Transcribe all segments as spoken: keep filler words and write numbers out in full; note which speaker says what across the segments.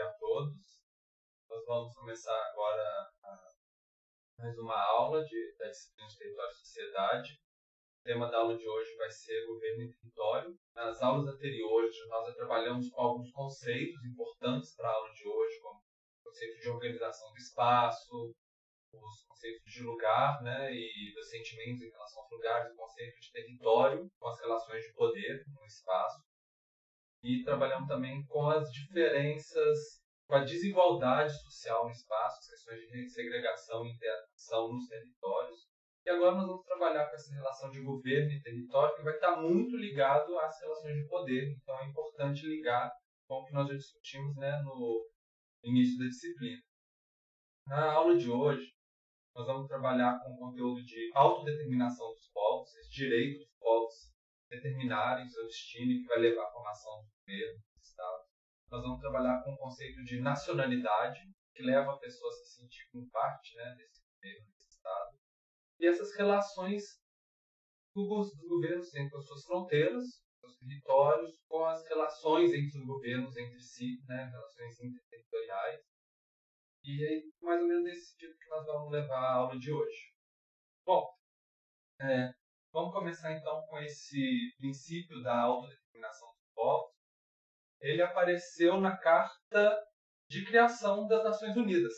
Speaker 1: dia a todos. Nós vamos começar agora mais uma aula de, da disciplina de Território e Sociedade. O tema da aula de hoje vai ser Governo e Território. Nas aulas anteriores, nós já trabalhamos com alguns conceitos importantes para a aula de hoje, como o conceito de organização do espaço, os conceitos de lugar, né, e dos sentimentos em relação aos lugares, o conceito de território, com as relações de poder no espaço. E trabalhamos também com as diferenças, com a desigualdade social no espaço, as questões de segregação e interação nos territórios. E agora nós vamos trabalhar com essa relação de governo e território, que vai estar muito ligado às relações de poder. Então é importante ligar com o que nós já discutimos, né, no início da disciplina. Na aula de hoje, nós vamos trabalhar com o conteúdo de autodeterminação dos povos, esse direito dos povos determinarem seu destino e que vai levar à formação do governo, do Estado. Nós vamos trabalhar com o conceito de nacionalidade, que leva a pessoa a se sentir como parte, né, desse governo, desse Estado. E essas relações dos governos têm com as suas fronteiras, seus territórios, com as relações entre os governos entre si, né, relações interterritoriais. E é mais ou menos nesse sentido que nós vamos levar a aula de hoje. Bom, é, vamos começar então com esse princípio da autodeterminação dos povos. Ele apareceu na Carta de Criação das Nações Unidas,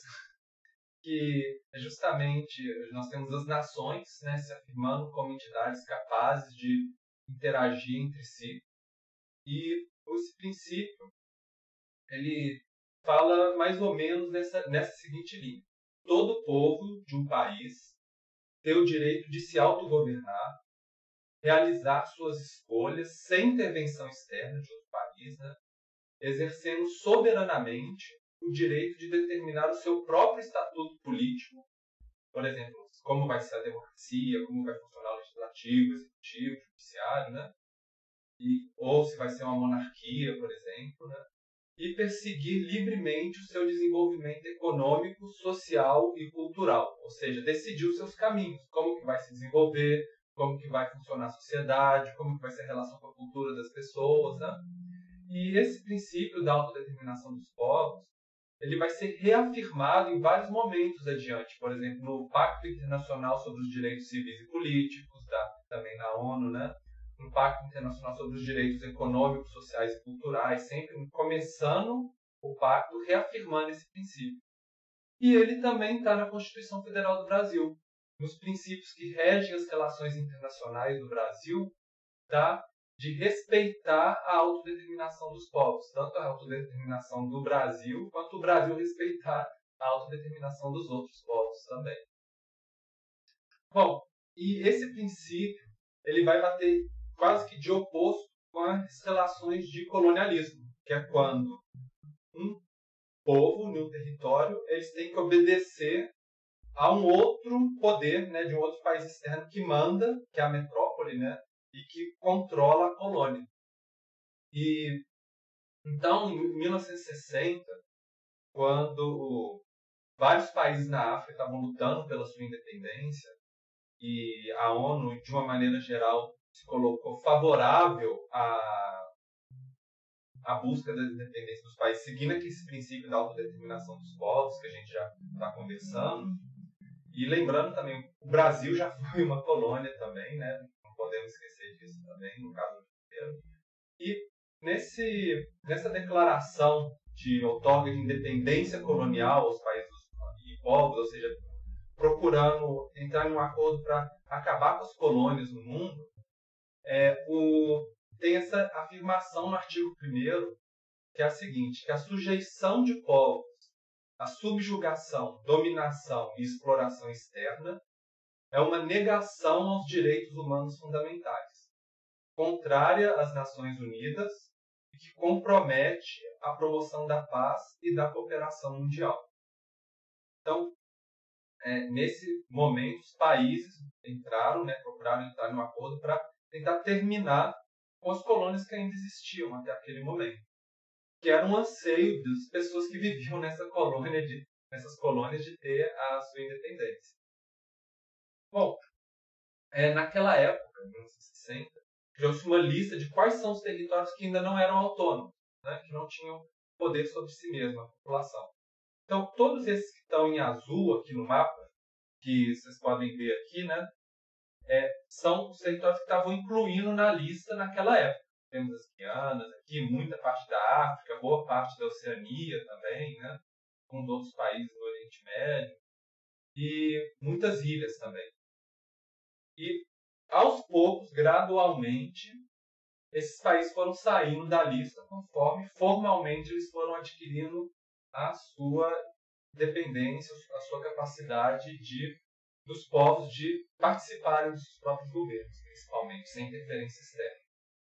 Speaker 1: que é justamente nós temos as nações, né, se afirmando como entidades capazes de interagir entre si. E esse princípio, ele fala mais ou menos nessa, nessa seguinte linha. Todo povo de um país tem o direito de se autogovernar, realizar suas escolhas sem intervenção externa de outro país, né? Exercendo soberanamente o direito de determinar o seu próprio estatuto político, por exemplo, como vai ser a democracia, como vai funcionar o legislativo, o executivo, o judiciário, né? E, ou se vai ser uma monarquia, por exemplo, né? E perseguir livremente o seu desenvolvimento econômico, social e cultural, ou seja, decidir os seus caminhos, como que vai se desenvolver, como que vai funcionar a sociedade, como que vai ser a relação com a cultura das pessoas, né? E esse princípio da autodeterminação dos povos, ele vai ser reafirmado em vários momentos adiante, por exemplo, no Pacto Internacional sobre os Direitos Civis e Políticos, da, também na ONU, né? No Pacto Internacional sobre os Direitos Econômicos, Sociais e Culturais, sempre começando o pacto, reafirmando esse princípio. E ele também está na Constituição Federal do Brasil, nos princípios que regem as relações internacionais do Brasil, tá? De respeitar a autodeterminação dos povos, tanto a autodeterminação do Brasil, quanto o Brasil respeitar a autodeterminação dos outros povos também. Bom, e esse princípio ele vai bater quase que de oposto com as relações de colonialismo, que é quando um povo, num território, eles têm que obedecer a um outro poder, né, de um outro país externo que manda, que é a metrópole, né, e que controla a colônia. E então, em mil novecentos e sessenta, quando vários países na África estavam lutando pela sua independência e a ONU, de uma maneira geral, se colocou favorável à, à busca da independência dos países, seguindo aqui esse princípio da autodeterminação dos povos, que a gente já está conversando. E lembrando também, o Brasil já foi uma colônia também, né? Não podemos esquecer disso também, no caso do brasileiro. E nesse, nessa declaração de outorga de independência colonial aos países e povos, ou seja, procurando entrar em um acordo para acabar com as colônias no mundo, é, o, tem essa afirmação no artigo primeiro, que é a seguinte, que a sujeição de povos à subjugação, dominação e exploração externa é uma negação aos direitos humanos fundamentais, contrária às Nações Unidas e que compromete a promoção da paz e da cooperação mundial. Então, é, nesse momento, os países entraram, né, procuraram entrar em um acordo para tentar terminar com as colônias que ainda existiam até aquele momento, que era um anseio das pessoas que viviam nessa colônia de, nessas colônias de ter a sua independência. Bom, é, naquela época, em mil novecentos e sessenta, criou-se uma lista de quais são os territórios que ainda não eram autônomos, né, que não tinham poder sobre si mesma, a população. Então, todos esses que estão em azul aqui no mapa, que vocês podem ver aqui, né, é, são os territórios que estavam incluindo na lista naquela época. Temos as Guianas aqui, muita parte da África, boa parte da Oceania também, né, com os outros países do Oriente Médio, e muitas ilhas também. E, aos poucos, gradualmente, esses países foram saindo da lista conforme formalmente eles foram adquirindo a sua dependência, a sua capacidade de, dos povos de participarem dos seus próprios governos, principalmente, sem interferência externa.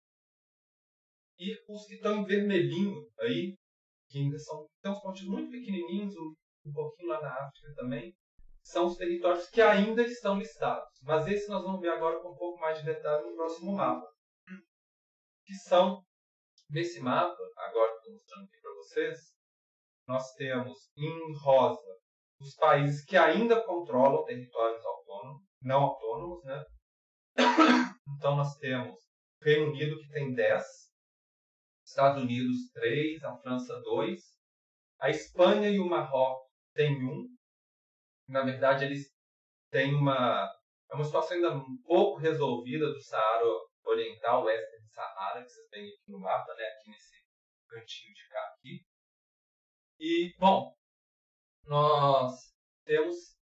Speaker 1: E os que estão em vermelhinho aí, que ainda são, tem uns pontinhos muito pequenininhos, um, um pouquinho lá na África também, são os territórios que ainda estão listados. Mas esse nós vamos ver agora com um pouco mais de detalhe no próximo mapa. Que são, nesse mapa, agora que estou mostrando aqui para vocês, nós temos em rosa os países que ainda controlam territórios autônomos, não autônomos, né? Então nós temos o Reino Unido, que tem dez, Estados Unidos três, a França dois, a Espanha e o Marrocos têm um. Na verdade, eles têm uma, é uma situação ainda um pouco resolvida do Saara Oriental, oeste do Saara, que vocês veem aqui no mapa, né? Aqui nesse cantinho de cá aqui. E, bom, nós temos...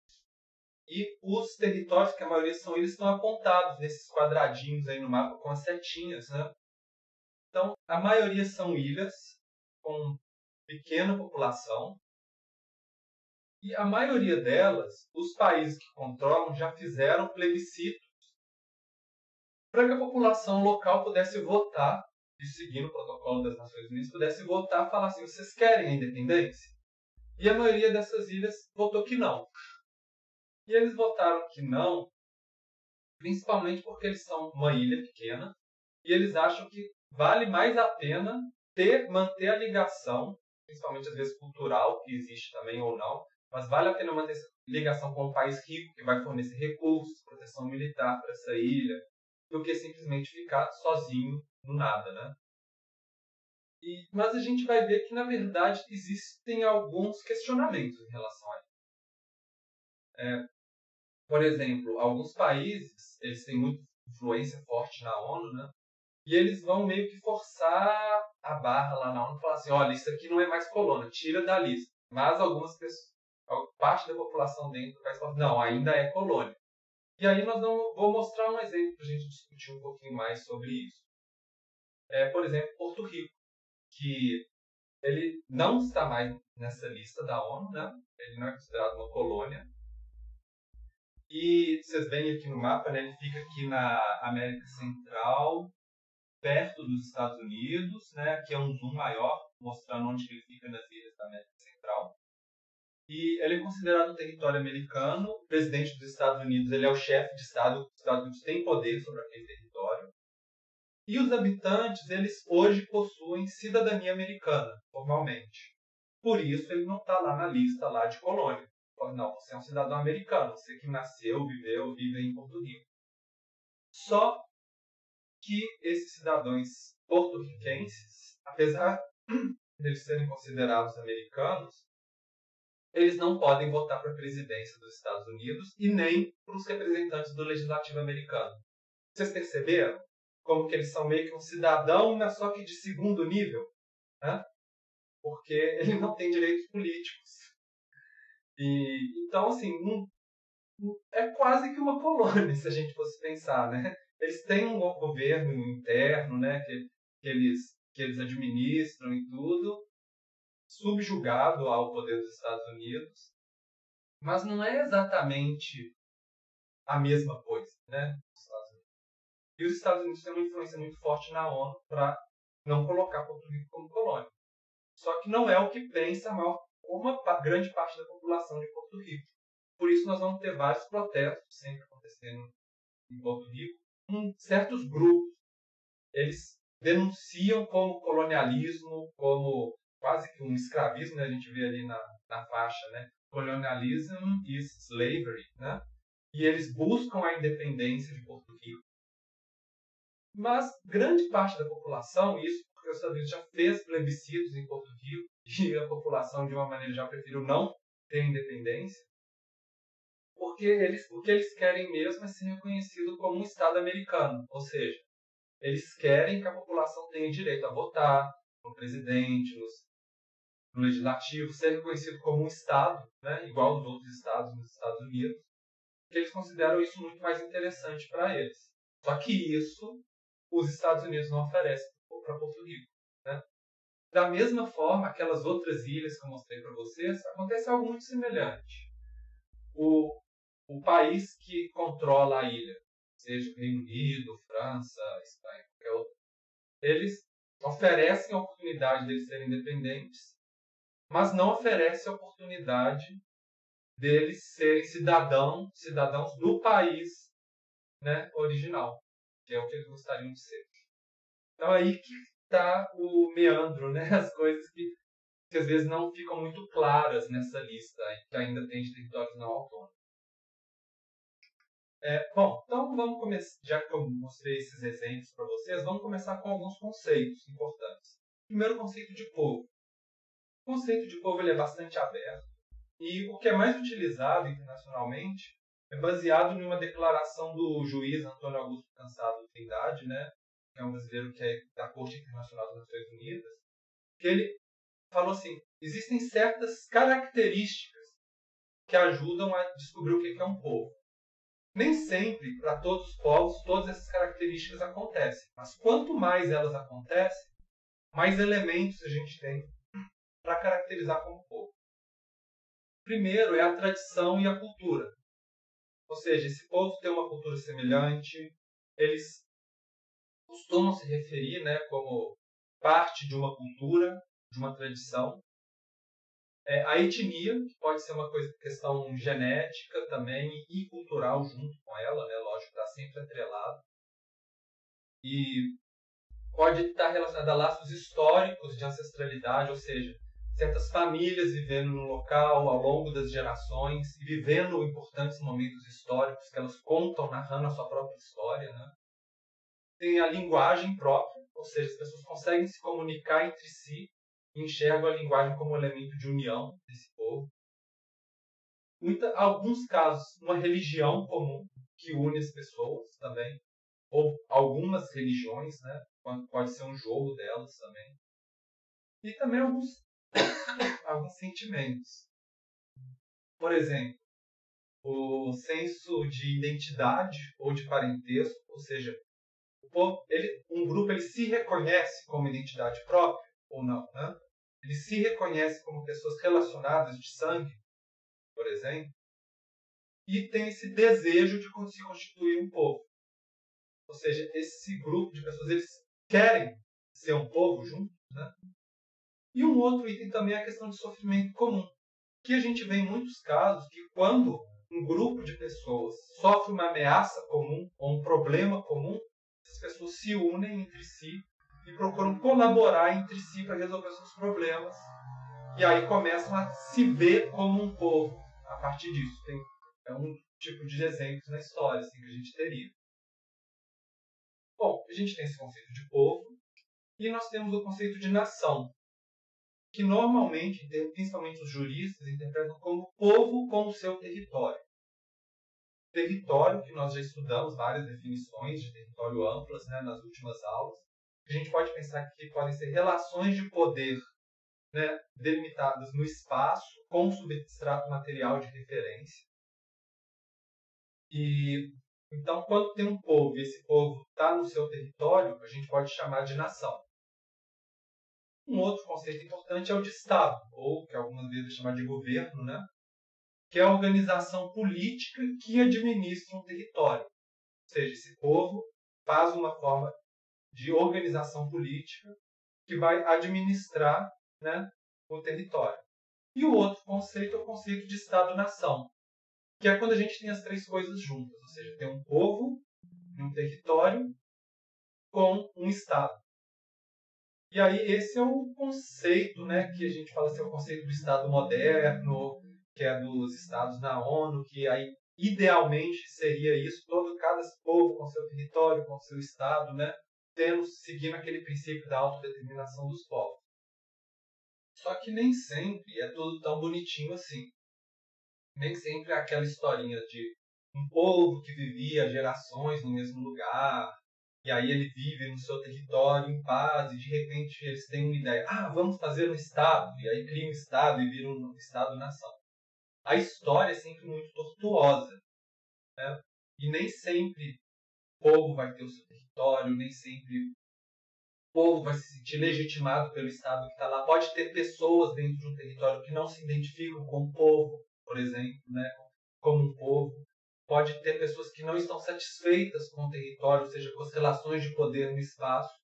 Speaker 1: E os territórios, que a maioria são ilhas, estão apontados nesses quadradinhos aí no mapa com as setinhas, né? Então, a maioria são ilhas com pequena população. E a maioria delas, os países que controlam já fizeram plebiscitos para que a população local pudesse votar, e seguindo o protocolo das Nações Unidas, pudesse votar e falar assim, vocês querem a independência? E a maioria dessas ilhas votou que não. E eles votaram que não, principalmente porque eles são uma ilha pequena, e eles acham que vale mais a pena ter, manter a ligação, principalmente às vezes cultural, que existe também ou não, mas vale a pena manter essa ligação com um país rico, que vai fornecer recursos, proteção militar para essa ilha, do que simplesmente ficar sozinho no nada, né? E, mas a gente vai ver que, na verdade, existem alguns questionamentos em relação a isso. É, por exemplo, alguns países, eles têm muita influência forte na ONU, né? E eles vão meio que forçar a barra lá na ONU e falar assim, olha, isso aqui não é mais colônia, tira da lista. Mas algumas pessoas, parte da população dentro do país fala, não, ainda é colônia. E aí nós vamos, vou mostrar um exemplo para a gente discutir um pouquinho mais sobre isso. É, por exemplo, Porto Rico, que ele não está mais nessa lista da ONU, né? Ele não é considerado uma colônia. E vocês veem aqui no mapa, né? Ele fica aqui na América Central, perto dos Estados Unidos, né? Aqui é um zoom maior, mostrando onde ele fica nas ilhas da América Central. E ele é considerado um território americano. O presidente dos Estados Unidos, ele é o chefe de Estado. Os Estados Unidos têm poder sobre aquele território. E os habitantes, eles hoje possuem cidadania americana, formalmente. Por isso, ele não está lá na lista lá de colônia. Não, você é um cidadão americano, você que nasceu, viveu, vive em Porto Rico. Só que esses cidadãos porto-riquenses, apesar de eles serem considerados americanos, eles não podem votar para a presidência dos Estados Unidos e nem para os representantes do legislativo americano. Vocês perceberam como que eles são meio que um cidadão, mas só que de segundo nível? Né? Porque ele não tem direitos políticos. E, então, assim, um, é quase que uma colônia, se a gente fosse pensar, né? Eles têm um governo interno, né? Que, que, eles, que eles administram e tudo, subjugado ao poder dos Estados Unidos, mas não é exatamente a mesma coisa, né? E os Estados Unidos têm uma influência muito forte na ONU para não colocar Porto Rico como colônia. Só que não é o que pensa a maior, uma grande parte da população de Porto Rico. Por isso nós vamos ter vários protestos sempre acontecendo em Porto Rico. Um, certos grupos, eles denunciam como colonialismo, como quase que um escravismo, né? A gente vê ali na, na faixa, né? Colonialism is slavery, né? E eles buscam a independência de Porto Rico. Mas grande parte da população, isso porque os Estados Unidos já fez plebiscitos em Porto Rico e a população, de uma maneira, já preferiu não ter independência, porque eles, o que eles querem mesmo é ser reconhecido como um Estado americano, ou seja, eles querem que a população tenha direito a votar no presidente, nos, no legislativo, ser reconhecido como um Estado, né, igual aos outros estados nos Estados Unidos, porque eles consideram isso muito mais interessante para eles. Só que isso os Estados Unidos não oferecem para Porto Rico, né? Da mesma forma, aquelas outras ilhas que eu mostrei para vocês, acontece algo muito semelhante. O, o país que controla a ilha, seja o Reino Unido, França, Espanha, qualquer outro, eles oferecem a oportunidade deles serem independentes, mas não oferecem a oportunidade deles serem cidadão, cidadãos do país, né, original, que é o que eles gostariam de ser. Então aí que está o meandro, né, as coisas que, que às vezes não ficam muito claras nessa lista, que ainda tem de territórios não autônomos. É, bom, então vamos começar, já que eu mostrei esses exemplos para vocês, vamos começar com alguns conceitos importantes. Primeiro, o conceito de povo. O conceito de povo ele é bastante aberto e o que é mais utilizado internacionalmente é baseado em uma declaração do juiz Antônio Augusto Cansado Trindade, né, que é um brasileiro que é da Corte Internacional das Nações Unidas, que ele falou assim, existem certas características que ajudam a descobrir o que é um povo. Nem sempre, para todos os povos, todas essas características acontecem. Mas quanto mais elas acontecem, mais elementos a gente tem para caracterizar como povo. Primeiro é a tradição e a cultura. Ou seja, esse povo tem uma cultura semelhante, eles costumam se referir, né, como parte de uma cultura, de uma tradição. É, a etnia, que pode ser uma coisa, questão genética também e cultural junto com ela, né? Lógico, está sempre atrelado. E pode estar relacionada a laços históricos de ancestralidade, ou seja, certas famílias vivendo no local ao longo das gerações e vivendo importantes momentos históricos que elas contam, narrando a sua própria história, né? Tem a linguagem própria, ou seja, as pessoas conseguem se comunicar entre si e enxergam a linguagem como elemento de união desse povo. Muita, alguns casos, uma religião comum que une as pessoas também, ou algumas religiões, né? Pode ser um jogo delas também. E também alguns, alguns sentimentos. Por exemplo, o senso de identidade ou de parentesco, ou seja, o povo, ele, um grupo ele se reconhece como identidade própria ou não, né? Ele se reconhece como pessoas relacionadas de sangue, por exemplo, e tem esse desejo de se constituir um povo. Ou seja, esse grupo de pessoas, eles querem ser um povo juntos, né? E um outro item também é a questão de sofrimento comum, que a gente vê em muitos casos que quando um grupo de pessoas sofre uma ameaça comum ou um problema comum, essas pessoas se unem entre si e procuram colaborar entre si para resolver seus problemas. E aí começam a se ver como um povo a partir disso. Tem, é um tipo de exemplos na história assim, que a gente teria. Bom, a gente tem esse conceito de povo e nós temos o conceito de nação, que normalmente, principalmente os juristas, interpretam como povo com o seu território. Território, que nós já estudamos várias definições de território amplas, né, nas últimas aulas. A gente pode pensar que podem ser relações de poder, né, delimitadas no espaço com substrato material de referência. E então, quando tem um povo e esse povo está no seu território, a gente pode chamar de nação. Um outro conceito importante é o de Estado, ou que algumas vezes é chamado de governo, né? Que é a organização política que administra um território. Ou seja, esse povo faz uma forma de organização política que vai administrar, né, o território. E o outro conceito é o conceito de Estado-nação, que é quando a gente tem as três coisas juntas, ou seja, tem um povo e um território com um Estado. E aí esse é o conceito, né, que a gente fala assim, é o conceito do Estado moderno, que é dos Estados da ONU, que aí idealmente seria isso, todo cada povo com seu território, com seu Estado, né, tendo, seguindo aquele princípio da autodeterminação dos povos. Só que nem sempre é tudo tão bonitinho assim. Nem sempre é aquela historinha de um povo que vivia gerações no mesmo lugar, e aí ele vive no seu território em paz, e de repente eles têm uma ideia, ah, vamos fazer um Estado, e aí cria um Estado e vira um Estado-nação. A história é sempre muito tortuosa, né? E nem sempre o povo vai ter o seu território, nem sempre o povo vai se sentir legitimado pelo Estado que está lá. Pode ter pessoas dentro de um território que não se identificam com o povo, por exemplo, né? Como um povo. Pode ter pessoas que não estão satisfeitas com o território, ou seja, com as relações de poder no espaço.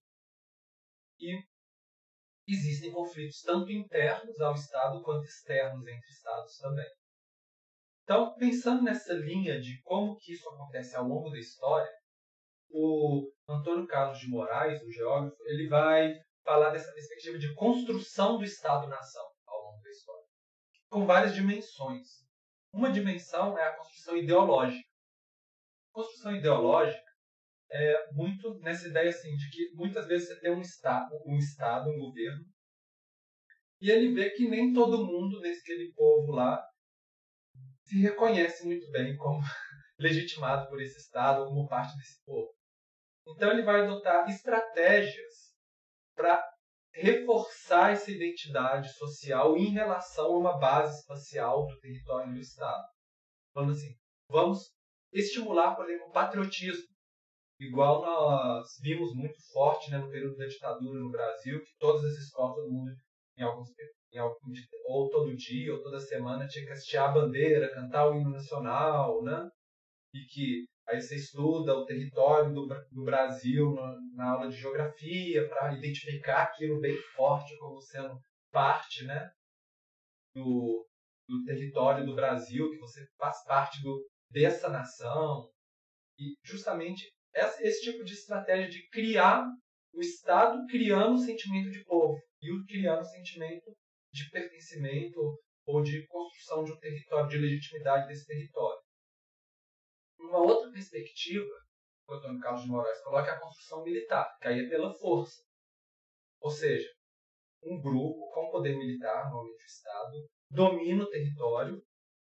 Speaker 1: E existem conflitos tanto internos ao Estado quanto externos entre Estados também. Então, pensando nessa linha de como que isso acontece ao longo da história, o Antônio Carlos de Moraes, o geógrafo, ele vai falar dessa perspectiva de construção do Estado-nação ao longo da história, com várias dimensões. Uma dimensão é a construção ideológica. A construção ideológica é muito nessa ideia assim, de que muitas vezes você tem um Estado, um, estado, um governo, e ele vê que nem todo mundo, nesse povo lá, se reconhece muito bem como legitimado por esse Estado, como parte desse povo. Então ele vai adotar estratégias para reforçar essa identidade social em relação a uma base espacial do território do Estado. Falando assim, vamos estimular, por exemplo, o patriotismo. Igual nós vimos muito forte, né, no período da ditadura no Brasil, que todas as escolas, todo mundo, em alguns, em algum, ou todo dia, ou toda semana, tinha que hastear a bandeira, cantar o hino nacional, né? E que aí você estuda o território do, do Brasil na, na aula de geografia para identificar aquilo bem forte como sendo parte, né, do, do território do Brasil, que você faz parte do, dessa nação. E justamente esse, esse tipo de estratégia de criar o Estado criando o sentimento de povo e o criando o sentimento de pertencimento ou de construção de um território, de legitimidade desse território. Uma outra perspectiva que o Antônio Carlos de Moraes coloca é a construção militar, que aí é pela força. Ou seja, um grupo com poder militar, normalmente o Estado, domina o território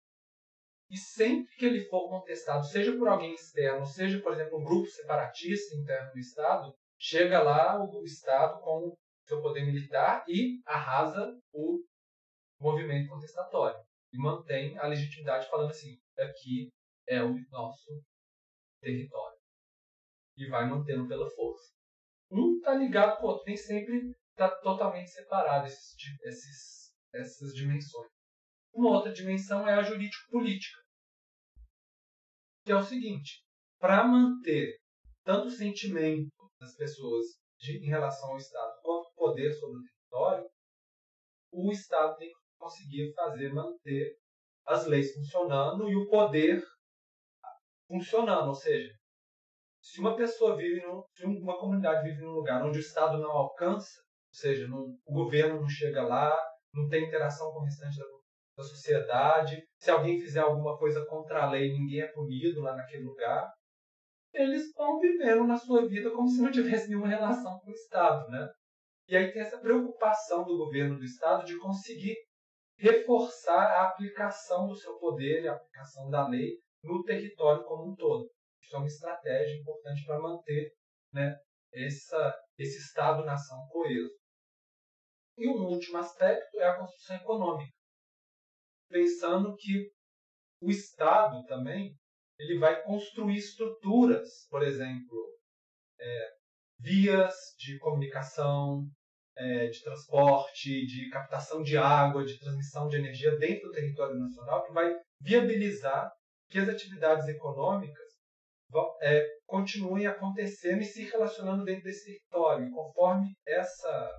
Speaker 1: e sempre que ele for contestado, seja por alguém externo, seja, por exemplo, um grupo separatista interno do Estado, chega lá o Estado com o seu poder militar e arrasa o movimento contestatório. E mantém a legitimidade falando assim, aqui é o nosso território. E vai mantendo pela força. Um está ligado com o outro, nem sempre está totalmente separado esses, esses, essas dimensões. Uma outra dimensão é a jurídico-política, que é o seguinte, para manter tanto o sentimento das pessoas de, em relação ao Estado quanto o poder sobre o território, o Estado tem que conseguir fazer manter as leis funcionando e o poder funcionando, ou seja, se uma pessoa vive, num, se uma comunidade vive num lugar onde o Estado não alcança, ou seja, não, o governo não chega lá, não tem interação com o restante da, da sociedade, se alguém fizer alguma coisa contra a lei, ninguém é punido lá naquele lugar, eles vão vivendo na sua vida como se não tivesse nenhuma relação com o Estado, né? E aí tem essa preocupação do governo do Estado de conseguir reforçar a aplicação do seu poder e a aplicação da lei no território como um todo. Isso é uma estratégia importante para manter, né, essa, esse Estado-nação coeso. E um último aspecto é a construção econômica. Pensando que o Estado também ele vai construir estruturas, por exemplo, é, vias de comunicação, é, de transporte, de captação de água, de transmissão de energia dentro do território nacional, que vai viabilizar que as atividades econômicas É, continuem acontecendo e se relacionando dentro desse território. E conforme essa,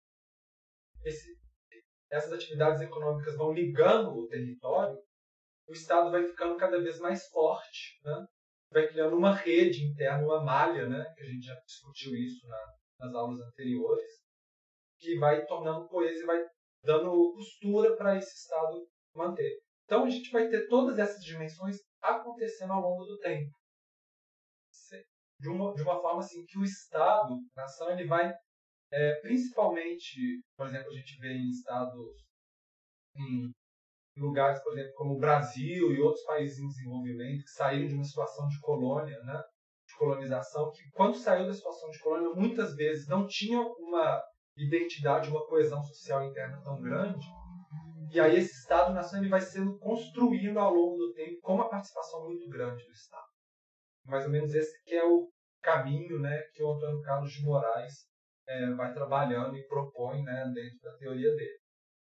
Speaker 1: esse, essas atividades econômicas vão ligando o território, o Estado vai ficando cada vez mais forte, né? Vai criando uma rede interna, uma malha, né? Que a gente já discutiu isso na, nas aulas anteriores, que vai tornando coeso e vai dando costura para esse Estado manter. Então a gente vai ter todas essas dimensões acontecendo ao longo do tempo.
Speaker 2: de uma, de uma forma assim que o Estado, a nação, ele vai, é, principalmente, por exemplo, a gente vê em estados, em lugares, por exemplo, como o Brasil e outros países em desenvolvimento, que saíram de uma situação de colônia, né, de colonização, que quando saiu da situação de colônia, muitas vezes não tinha uma identidade, uma coesão social interna tão grande, e aí esse Estado-nação ele vai sendo construído ao longo do tempo com uma participação muito grande do Estado. Mais ou menos esse que é o caminho, né, que o Antônio Carlos de Moraes é, vai trabalhando e propõe, né, dentro da teoria dele.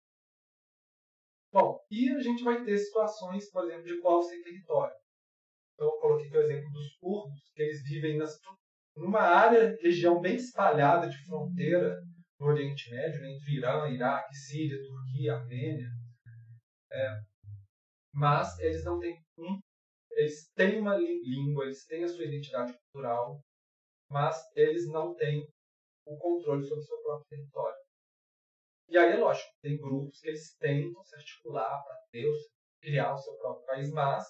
Speaker 2: Bom, e a gente vai ter situações, por exemplo, de povos sem território. Então, eu coloquei aqui o exemplo dos curdos, que eles vivem nas, numa área, região bem espalhada de fronteira no Oriente Médio, né, entre Irã, Iraque, Síria, Turquia, Armênia. É, mas eles não têm um, eles têm uma língua, eles têm a sua identidade cultural, mas eles não têm o controle sobre o seu próprio território. E aí é lógico, tem grupos que eles tentam se articular para ter, criar o seu próprio país, mas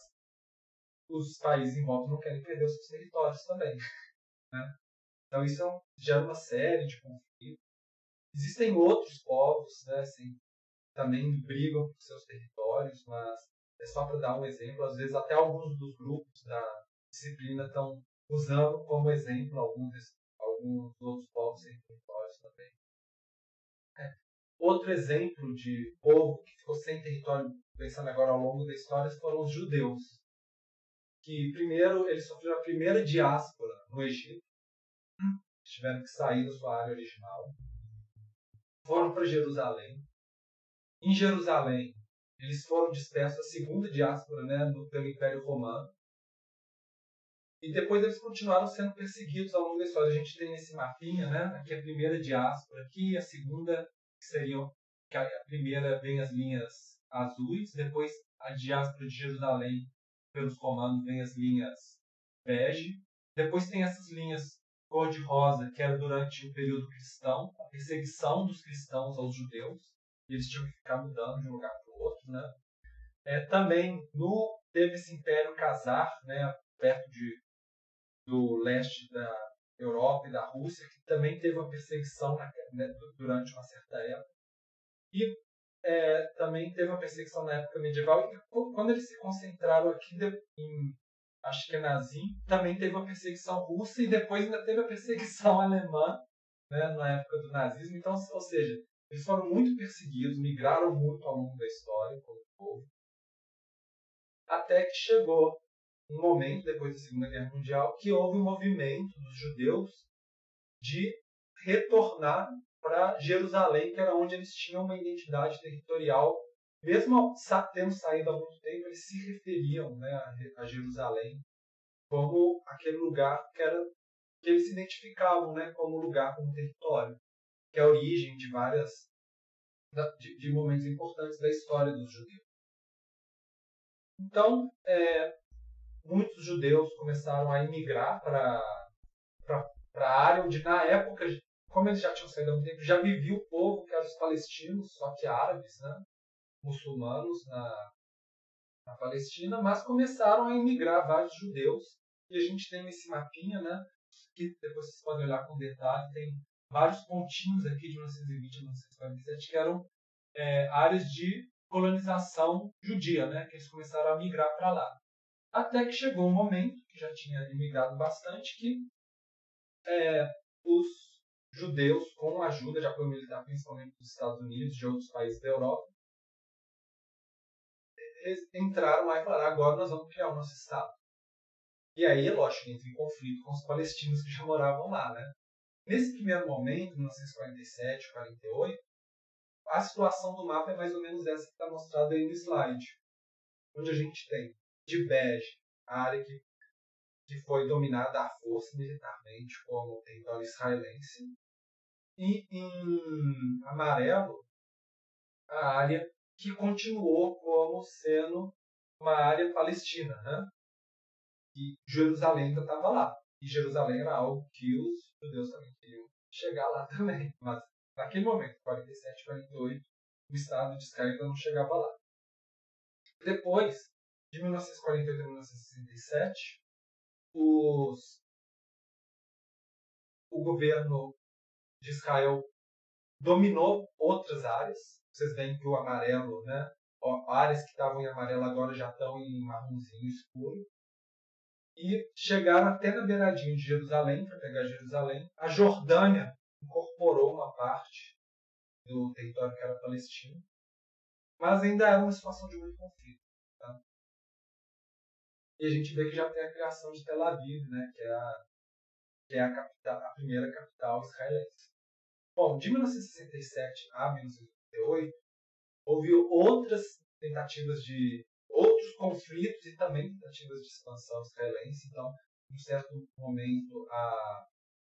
Speaker 2: os países em volta não querem perder os seus territórios também. Né? Então isso é um, gera uma série de conflitos. Existem outros povos, né, assim, que também brigam por seus territórios, mas é só para dar um exemplo. Às vezes até alguns dos grupos da disciplina estão usando como exemplo alguns, desses, alguns outros povos sem territórios também. É. Outro exemplo de povo que ficou sem território, pensando agora ao longo da história, foram os judeus. Que primeiro eles sofreram a primeira diáspora no Egito, tiveram que sair da sua área original, foram para Jerusalém. Em Jerusalém, eles foram dispersos a segunda diáspora, né, do, pelo Império Romano. E depois eles continuaram sendo perseguidos ao longo da história. A gente tem nesse mapinha, né, aqui a primeira diáspora, aqui a segunda, que seriam, que a primeira vem as linhas azuis, depois a diáspora de Jerusalém pelos romanos vem as linhas bege, depois tem essas linhas cor-de-rosa, que era durante o período cristão, a perseguição dos cristãos aos judeus, e eles tinham que ficar mudando de um lugar para o outro, né? É, também no, teve esse Império Khazar, né, perto de, do leste da Europa e da Rússia, que também teve uma perseguição, né, durante uma certa época. E é, também teve uma perseguição na época medieval, e quando eles se concentraram aqui em acho que é Nazim, também teve uma perseguição russa e depois ainda teve a perseguição alemã, né, na época do nazismo. Então, ou seja, eles foram muito perseguidos, migraram muito ao longo da história como povo, até que chegou um momento, depois da Segunda Guerra Mundial, que houve um movimento dos judeus de retornar para Jerusalém, que era onde eles tinham uma identidade territorial. Mesmo tendo saído há muito tempo, eles se referiam, né, a Jerusalém como aquele lugar que, era, que eles se identificavam, né, como lugar, como território, que é a origem de várias de, de momentos importantes da história dos judeus. Então, é, muitos judeus começaram a emigrar para a área onde, na época, como eles já tinham saído há muito tempo, já vivia o povo, que eram os palestinos, só que árabes, né, muçulmanos na, na Palestina, mas começaram a emigrar vários judeus. E a gente tem esse mapinha, né, que depois vocês podem olhar com detalhe, tem vários pontinhos aqui de mil novecentos e vinte a mil novecentos e quarenta e sete que eram é, áreas de colonização judia, né, que eles começaram a migrar para lá. Até que chegou um momento, que já tinha imigrado bastante, que é, os judeus, com a ajuda de apoio militar, principalmente dos Estados Unidos e de outros países da Europa, eles entraram lá e falaram: agora nós vamos criar o nosso Estado. E aí, lógico, entra em conflito com os palestinos que já moravam lá, né? Nesse primeiro momento, mil novecentos e quarenta e sete, quarenta e oito, a situação do mapa é mais ou menos essa que está mostrada aí no slide. Onde a gente tem, de bege, a área que, que foi dominada à força militarmente como território israelense. E em amarelo, a área que continuou como sendo uma área palestina, né? E Jerusalém ainda estava lá. E Jerusalém era algo que os judeus também queriam chegar lá também. Mas naquele momento, quarenta e sete, quarenta e oito, o Estado de Israel ainda não chegava lá. Depois, de mil novecentos e quarenta e oito a mil novecentos e sessenta e sete, os o governo de Israel dominou outras áreas. Vocês veem que o amarelo, né? Áreas que estavam em amarelo agora já estão em marronzinho escuro. E chegaram até na beiradinha de Jerusalém, para pegar Jerusalém. A Jordânia incorporou uma parte do território que era palestino, mas ainda era uma situação de muito conflito. Tá? E a gente vê que já tem a criação de Tel Aviv, né, que é a, que é a, capital, a primeira capital israelense. Bom, de mil novecentos e sessenta e sete a mil novecentos e oitenta e oito, houve outras tentativas de outros conflitos e também tentativas de expansão israelense. Então, em um certo momento, a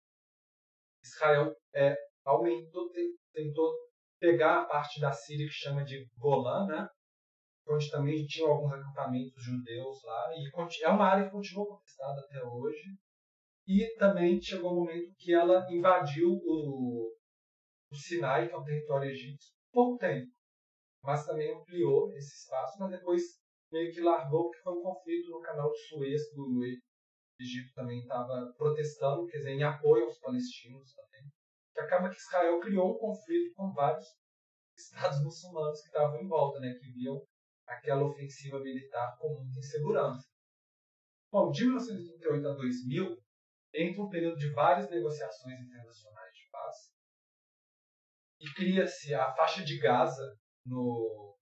Speaker 2: Israel é, aumentou, tentou pegar a parte da Síria que chama de Golã, né? Onde também tinham alguns acampamentos judeus lá, e é uma área que continua contestada até hoje. E também chegou o momento que ela invadiu o, o Sinai, que é um território egípcio, por pouco tempo, mas também ampliou esse espaço, mas depois meio que largou, porque foi um conflito no canal de Suez, que o Egito também estava protestando, quer dizer, em apoio aos palestinos também, que acaba que Israel criou um conflito com vários estados muçulmanos que estavam em volta, né, que viam aquela ofensiva militar com muita insegurança. Bom, de mil novecentos e trinta e oito a dois mil, entra um período de várias negociações internacionais de paz, e cria-se a faixa de Gaza, no,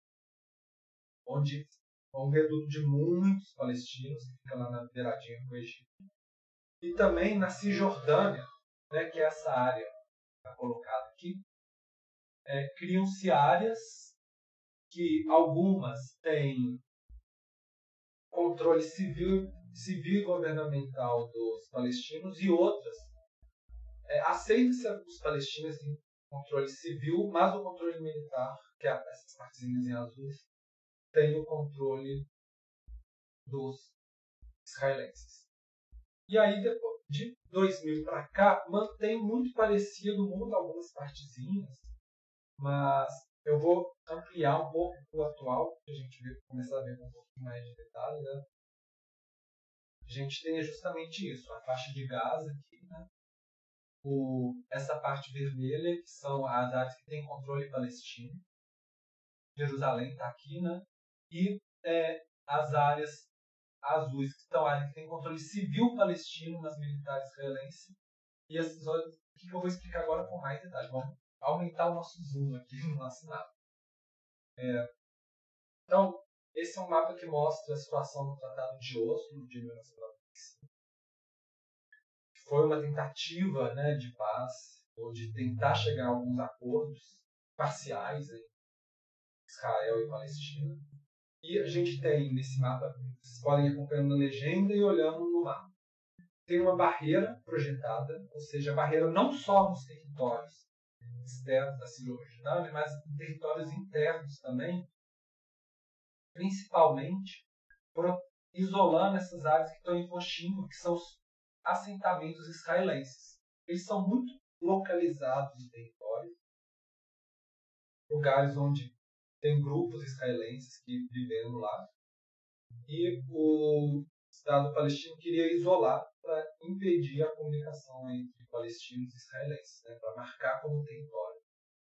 Speaker 2: onde é um reduto de muitos palestinos, que fica lá na beiradinha do Egito. E também na Cisjordânia, né, que é essa área que está colocada aqui, é, criam-se áreas que algumas têm controle civil, civil e governamental dos palestinos, e outras é, aceita-se os palestinos em controle civil, mas o controle militar, que é essas partezinhas em azuis, tem o controle dos israelenses. E aí, depois, de dois mil para cá, mantém muito parecido, muda algumas partezinhas, mas eu vou ampliar um pouco o atual, para a gente ver, começar a ver com um pouquinho mais de detalhe. Né? A gente tem justamente isso, a faixa de Gaza aqui, né? O, essa parte vermelha, que são as áreas que têm controle palestino. Jerusalém está aqui, né? E é, as áreas azuis, que estão áreas que têm controle civil palestino nas militares israelenses. E essas outras, que eu vou explicar agora com mais detalhe. Vamos aumentar o nosso zoom aqui no nosso mapa. É, então, esse é um mapa que mostra a situação no Tratado de Oslo de mil novecentos e noventa e cinco. Foi uma tentativa, né, de paz, ou de tentar chegar a alguns acordos parciais entre Israel e Palestina. E a gente tem nesse mapa, vocês podem ir acompanhando na legenda e olhando no mapa. Tem uma barreira projetada, ou seja, a barreira não só nos territórios externos da Cisjordânia, mas em territórios internos também, principalmente por isolando essas áreas que estão em roxinho, que são os assentamentos israelenses. Eles são muito localizados no território, lugares onde tem grupos israelenses que vivendo lá, e o Estado palestino queria isolar para impedir a comunicação entre palestinos e israelenses, né, para marcar como território.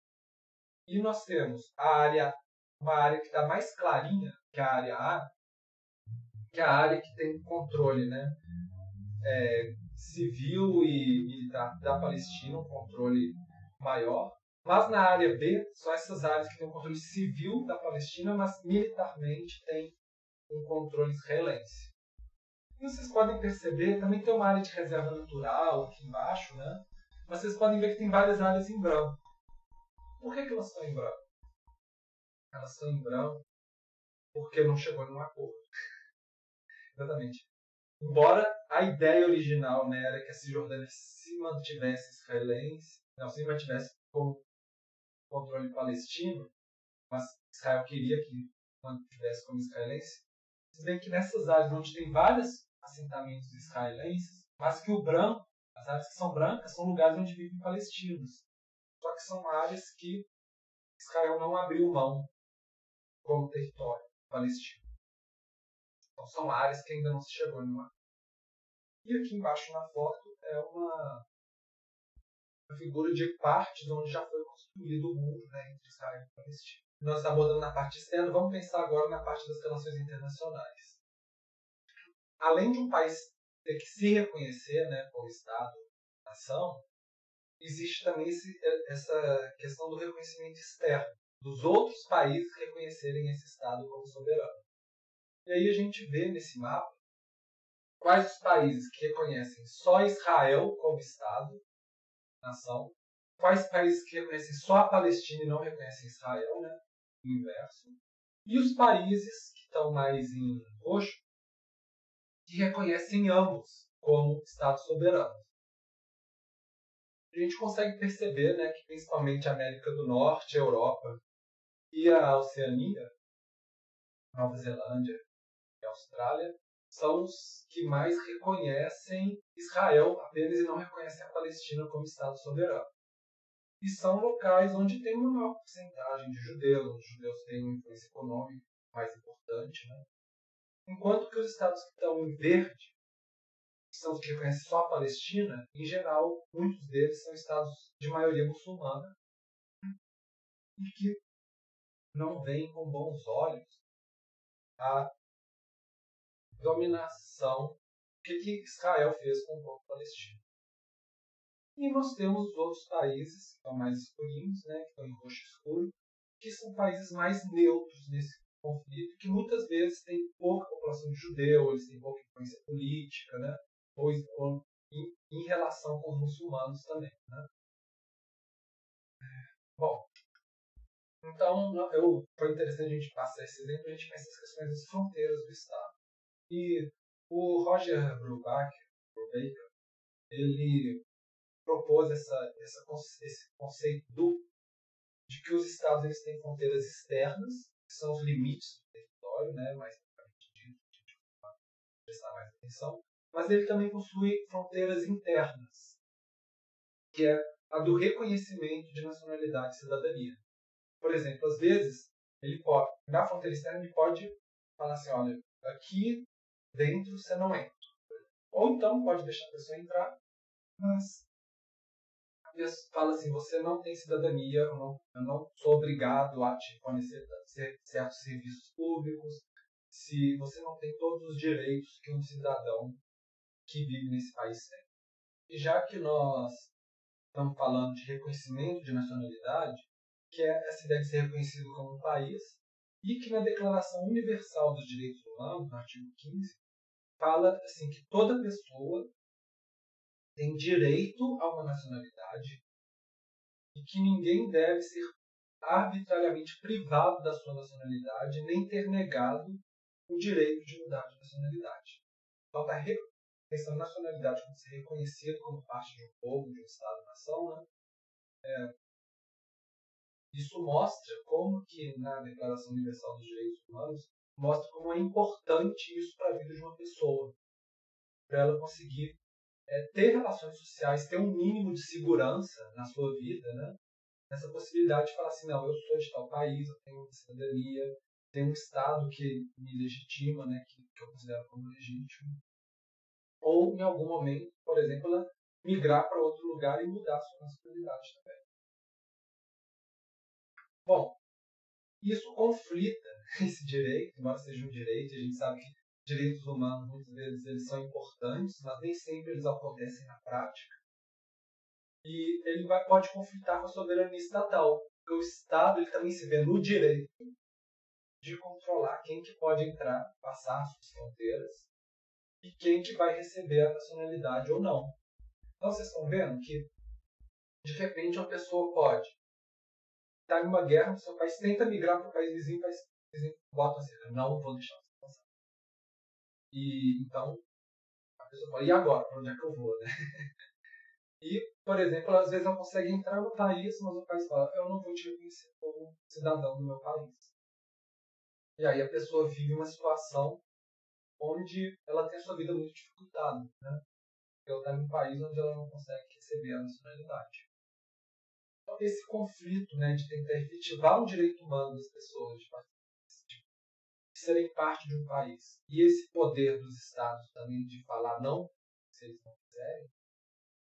Speaker 2: E nós temos a área, uma área que está mais clarinha, que é a área A, que é a área que tem controle, né, é, civil e militar da Palestina, um controle maior. Mas na área B, são essas áreas que têm um controle civil da Palestina, mas militarmente tem um controle israelense. E vocês podem perceber, também tem uma área de reserva natural aqui embaixo, né? Mas vocês podem ver que tem várias áreas em branco. Por que, que elas estão em branco? Elas estão em branco porque não chegou num acordo. Exatamente. Embora a ideia original, né, era que a Cisjordânia se mantivesse israelense, não, se mantivesse como controle palestino, mas Israel queria que mantivesse como israelense. Vocês veem que nessas áreas onde tem vários assentamentos israelenses, mas que o branco, as áreas que são brancas, são lugares onde vivem palestinos. Só que são áreas que Israel não abriu mão como território palestino. Então são áreas que ainda não se chegou em uma. E aqui embaixo na foto é uma a figura de partes onde já foi construído o muro, né, entre Israel e Palestina. Nós estamos abordando na parte externa, vamos pensar agora na parte das relações internacionais. Além de um país ter que se reconhecer, né, como Estado-nação, existe também esse, essa questão do reconhecimento externo, dos outros países reconhecerem esse Estado como soberano. E aí a gente vê nesse mapa quais os países que reconhecem só Israel como Estado-nação, quais países que reconhecem só a Palestina e não reconhecem Israel, né, o inverso, e os países que estão mais em roxo, que reconhecem ambos como Estados soberanos. A gente consegue perceber, né, que principalmente a América do Norte, a Europa e a Oceania, Nova Zelândia e a Austrália, são os que mais reconhecem Israel apenas e não reconhecem a Palestina como Estado soberano. E são locais onde tem uma maior porcentagem de judeus, onde os judeus têm uma influência econômica mais importante, né? Enquanto que os estados que estão em verde, que são os que reconhecem só a Palestina, em geral, muitos deles são estados de maioria muçulmana e que não veem com bons olhos a dominação que, que Israel fez com o povo palestino. E nós temos os outros países, que estão mais escurinhos, né, que estão em roxo escuro, que são países mais neutros nesse conflito, que muitas vezes têm pouca população de judeu, eles têm pouca influência política, né, ou, ou em, em relação com os muçulmanos também. Né. Bom, então eu, foi interessante a gente passar esse exemplo, a gente pensa as questões das fronteiras do Estado. E o Roger Brubaker, Brubaker ele propôs essa, essa, esse conceito do, de que os estados eles têm fronteiras externas, que são os limites do território, né, mais dito, para prestar mais atenção, mas ele também possui fronteiras internas, que é a do reconhecimento de nacionalidade e cidadania. Por exemplo, às vezes, ele pode, na fronteira externa, ele pode falar assim, olha, aqui dentro você não entra. Ou então pode deixar a pessoa entrar, mas fala assim, você não tem cidadania, eu não, eu não sou obrigado a te fornecer certos serviços públicos, se você não tem todos os direitos que um cidadão que vive nesse país tem. E já que nós estamos falando de reconhecimento de nacionalidade, que é essa ideia de ser reconhecido como um país, e que na Declaração Universal dos Direitos Humanos, no artigo quinze, fala assim, que toda pessoa tem direito a uma nacionalidade e que ninguém deve ser arbitrariamente privado da sua nacionalidade nem ter negado o direito de mudar de nacionalidade. Então, a questão da nacionalidade como ser reconhecido como parte de um povo, de um Estado-nação, né? É, isso mostra como que na Declaração Universal dos Direitos Humanos mostra como é importante isso para a vida de uma pessoa, para ela conseguir é, ter relações sociais, ter um mínimo de segurança na sua vida, né? Essa possibilidade de falar assim, não, eu sou de tal país, eu tenho uma cidadania, tenho um Estado que me legitima, né, que, que eu considero como legítimo. Ou, em algum momento, por exemplo, ela migrar para outro lugar e mudar a sua nacionalidade também. Bom, isso conflita esse direito, embora seja um direito, a gente sabe que direitos humanos, muitas vezes, eles são importantes, mas nem sempre eles acontecem na prática. E ele vai, pode conflitar com a soberania estatal, porque o Estado ele também se vê no direito de controlar quem que pode entrar, passar as suas fronteiras, e quem que vai receber a nacionalidade ou não. Então vocês estão vendo que, de repente, uma pessoa pode estar em uma guerra no seu país, tenta migrar para o país vizinho, o país vizinho bota assim, não vou deixar você passar. E então, a pessoa fala, e agora? Para onde é que eu vou? Né? E, por exemplo, às vezes ela consegue entrar no país, mas o país fala, eu não vou te reconhecer como cidadão do meu país. E aí a pessoa vive uma situação onde ela tem a sua vida muito dificultada, né? Porque ela está em um país onde ela não consegue receber a nacionalidade. Então, esse conflito, né, de tentar efetivar o direito humano das pessoas de, de serem parte de um país, e esse poder dos estados também de falar não, se eles não quiserem,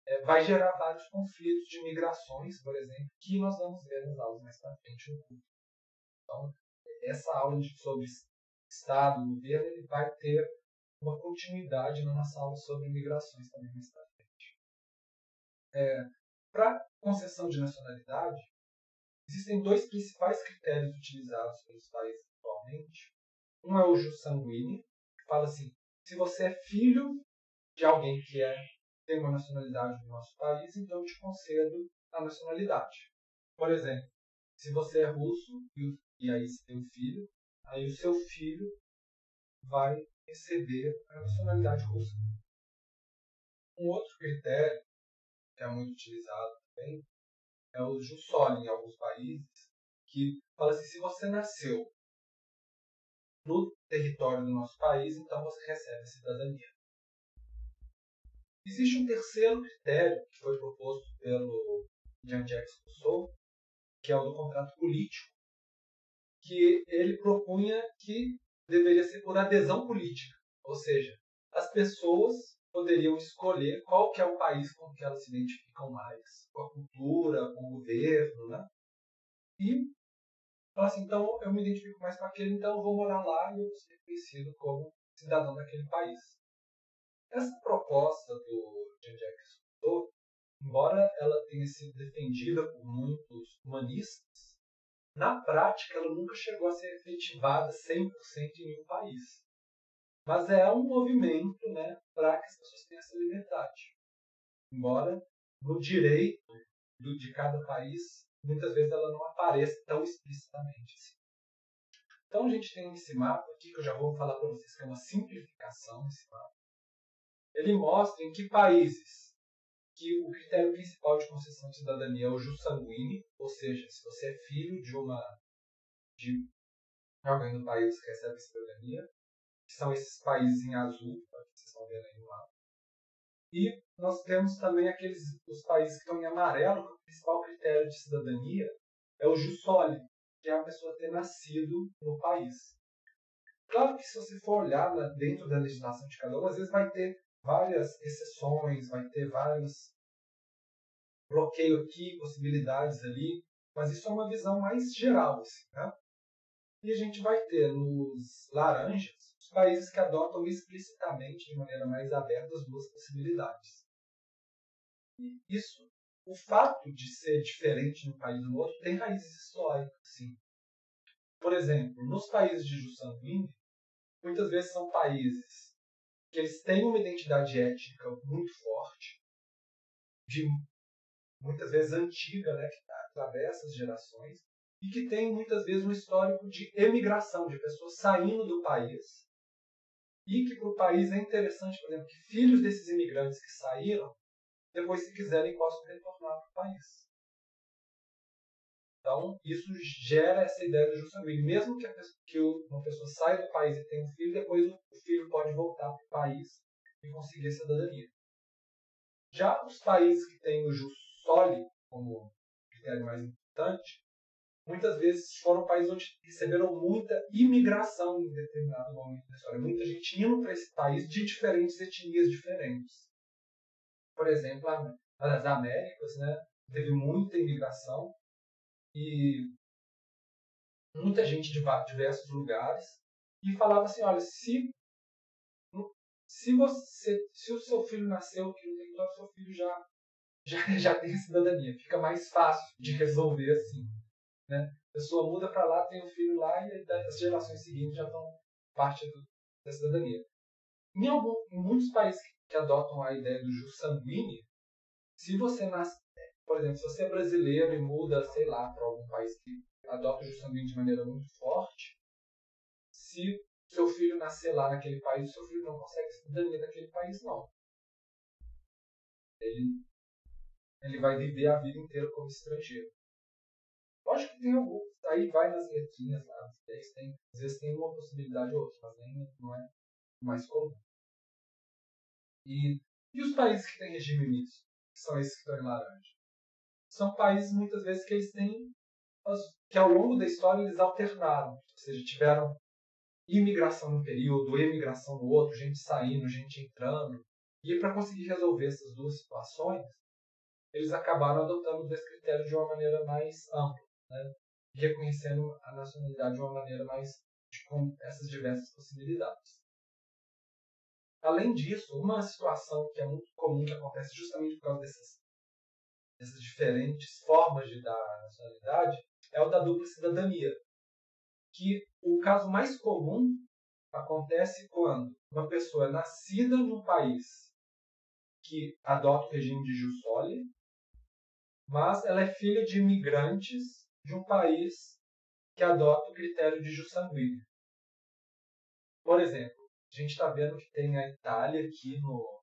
Speaker 2: é, vai gerar vários conflitos de migrações, por exemplo, que nós vamos ver nas aulas mais para frente no curso. Então, essa aula de, sobre Estado, governo, ele vai ter uma continuidade na nossa aula sobre migrações também mais para frente. É, para concessão de nacionalidade, existem dois principais critérios utilizados pelos países atualmente. Um é o jus sanguíneo, que fala assim, se você é filho de alguém que é, tem uma nacionalidade no nosso país, então eu te concedo a nacionalidade. Por exemplo, se você é russo e, e aí você tem um filho, aí o seu filho vai receber a nacionalidade russa. Um outro critério, que é muito utilizado também, é o jus soli em alguns países, que fala assim, se você nasceu no território do nosso país, então você recebe a cidadania. Existe um terceiro critério que foi proposto pelo Jean-Jacques Rousseau, que é o do contrato político, que ele propunha que deveria ser por adesão política, ou seja, as pessoas poderiam escolher qual que é o país com que elas se identificam mais, com a cultura, com o governo, né? E falar assim, então eu me identifico mais com aquele, então eu vou morar lá e eu vou ser reconhecido como cidadão daquele país. Essa proposta do Jean-Jacques Rousseau, embora ela tenha sido defendida por muitos humanistas, na prática ela nunca chegou a ser efetivada cem por cento em nenhum país. Mas é um movimento, né, para que as pessoas tenham essa liberdade. Embora no direito de cada país, muitas vezes ela não apareça tão explicitamente assim. Então a gente tem esse mapa aqui, que eu já vou falar para vocês que é uma simplificação desse mapa. Ele mostra em que países que o critério principal de concessão de cidadania é o jus sanguíneo, ou seja, se você é filho de uma de alguém do país que recebe cidadania, que são esses países em azul, que vocês estão vendo aí no mapa. E nós temos também aqueles os países que estão em amarelo, que o principal critério de cidadania é o jus soli, que é a pessoa ter nascido no país. Claro que se você for olhar dentro da legislação de cada um, às vezes vai ter várias exceções, vai ter vários bloqueio aqui, possibilidades ali, mas isso é uma visão mais geral, assim, né? E a gente vai ter nos laranjas os países que adotam explicitamente, de maneira mais aberta, as duas possibilidades. E isso, o fato de ser diferente de um país no outro, tem raízes históricas, sim. Por exemplo, nos países de jus sanguíneo, muitas vezes são países que eles têm uma identidade étnica muito forte, de muitas vezes antiga, né, que atravessa as gerações, e que tem muitas vezes um histórico de emigração, de pessoas saindo do país, e que para o país é interessante, por exemplo, que filhos desses imigrantes que saíram, depois, se quiserem, possam retornar para o país. Então, isso gera essa ideia do jus sanguíneo. Mesmo que, a pessoa, que uma pessoa saia do país e tenha um filho, depois o filho pode voltar para o país e conseguir a cidadania. Já os países que têm o jus soli como critério mais importante, muitas vezes foram países onde receberam muita imigração em determinado momento da história. Muita gente indo para esse país de diferentes etnias diferentes. Por exemplo, as Américas, né, teve muita imigração e muita gente de diversos lugares e falava assim, olha, se se você se o seu filho nasceu aqui no território, seu filho já já, já tem cidadania, fica mais fácil de resolver assim, né? A pessoa muda para lá, tem um filho lá e as gerações seguintes já estão parte do, da cidadania. Em, algum, em muitos países que adotam a ideia do jus sanguíneo, se você nasce, por exemplo, se você é brasileiro e muda, sei lá, para algum país que adota o jus sanguíneo de maneira muito forte, se seu filho nascer lá naquele país, seu filho não consegue cidadania daquele país, não. Ele, ele vai viver a vida inteira como estrangeiro. Lógico que tem alguns, aí vai nas letrinhas lá, tem, às vezes tem uma possibilidade ou outra, mas nem, não é o mais comum. E, e os países que têm regime misto, que são esses que estão em laranja? São países, muitas vezes, que eles têm, que ao longo da história eles alternaram, ou seja, tiveram imigração num período, emigração no outro, gente saindo, gente entrando. E para conseguir resolver essas duas situações, eles acabaram adotando os dois critérios de uma maneira mais ampla, né? E reconhecendo a nacionalidade de uma maneira mais com essas diversas possibilidades. Além disso, uma situação que é muito comum, que acontece justamente por causa dessas, dessas diferentes formas de dar a nacionalidade, é o da dupla cidadania. Que o caso mais comum acontece quando uma pessoa é nascida num país que adota o regime de jus soli, mas ela é filha de imigrantes de um país que adota o critério de jus sanguíneo. Por exemplo, a gente está vendo que tem a Itália aqui no,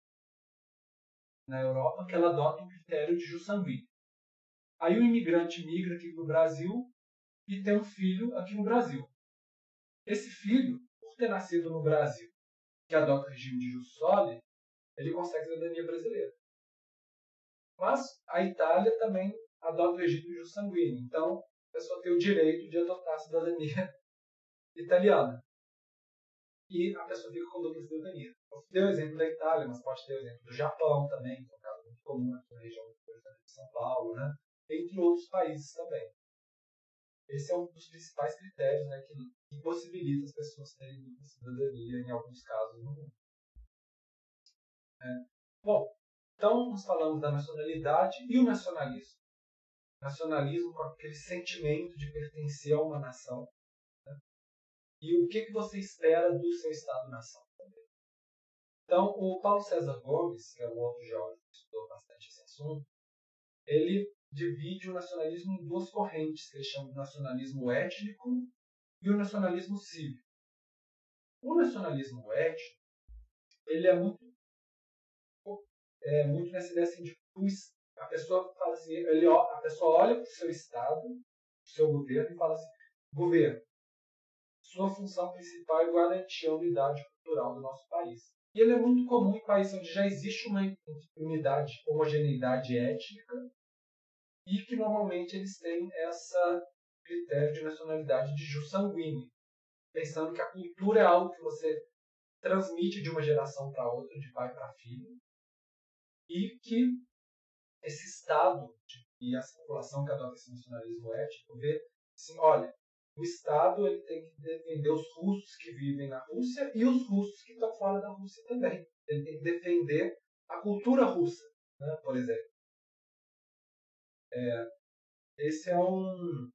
Speaker 2: na Europa, que ela adota o critério de jus sanguíneo. Aí o imigrante migra aqui para o Brasil e tem um filho aqui no Brasil. Esse filho, por ter nascido no Brasil, que adota o regime de jus soli, ele consegue a cidadania brasileira. Mas a Itália também adota o regime de jus sanguíneo. Então, a pessoa tem o direito de adotar a cidadania italiana. E a pessoa fica com dupla cidadania. Eu dei o exemplo da Itália, mas pode ter o exemplo do Japão também, que é um caso muito comum aqui na região de São Paulo, né? Entre outros países também. Esse é um dos principais critérios, né, que, que possibilita as pessoas terem dupla cidadania em alguns casos no mundo. É. Bom, então nós falamos da nacionalidade e o nacionalismo. Nacionalismo com aquele sentimento de pertencer a uma nação. Né? E o que, que você espera do seu Estado-nação também. Então, o Paulo César Gomes, que é um outro geógrafo que estudou bastante esse assunto, ele divide o nacionalismo em duas correntes, que ele chama de nacionalismo étnico e o nacionalismo cívico. O nacionalismo étnico, ele é muito, é, muito nessa ideia assim, de a pessoa fala assim, ele, a pessoa olha para o seu Estado, para o seu governo, e fala assim, governo, sua função principal é garantir a unidade cultural do nosso país. E ele é muito comum em países onde já existe uma unidade, homogeneidade étnica, e que normalmente eles têm essa critério de nacionalidade de jus sanguíneo, pensando que a cultura é algo que você transmite de uma geração para outra, de pai para filho, e que esse Estado e essa população que adota esse nacionalismo étnico vê assim, olha, o Estado ele tem que defender os russos que vivem na Rússia e os russos que estão fora da Rússia também. Ele tem que defender a cultura russa, né, por exemplo. É, esse é um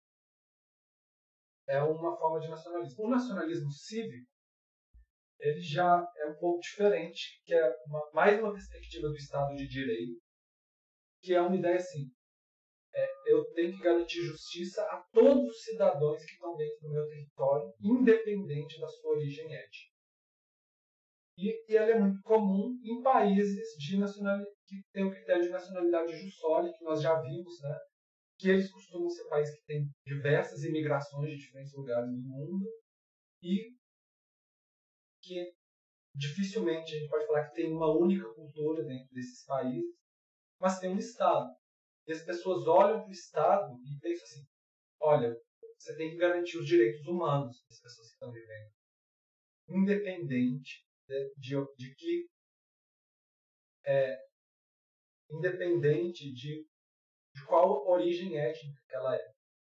Speaker 2: é uma forma de nacionalismo. O nacionalismo cívico ele já é um pouco diferente, que é uma, mais uma perspectiva do Estado de Direito, que é uma ideia assim, é, eu tenho que garantir justiça a todos os cidadãos que estão dentro do meu território, independente da sua origem étnica. E, e ela é muito comum em países de nacionalidade, que tem o critério de nacionalidade jus soli, que nós já vimos, né? Que eles costumam ser países que têm diversas imigrações de diferentes lugares do mundo e que dificilmente a gente pode falar que tem uma única cultura dentro desses países, mas tem um Estado. E as pessoas olham para o Estado e pensam assim, olha, você tem que garantir os direitos humanos das pessoas que estão vivendo. Independente de, de, de que... É, independente de, de qual origem étnica que ela é.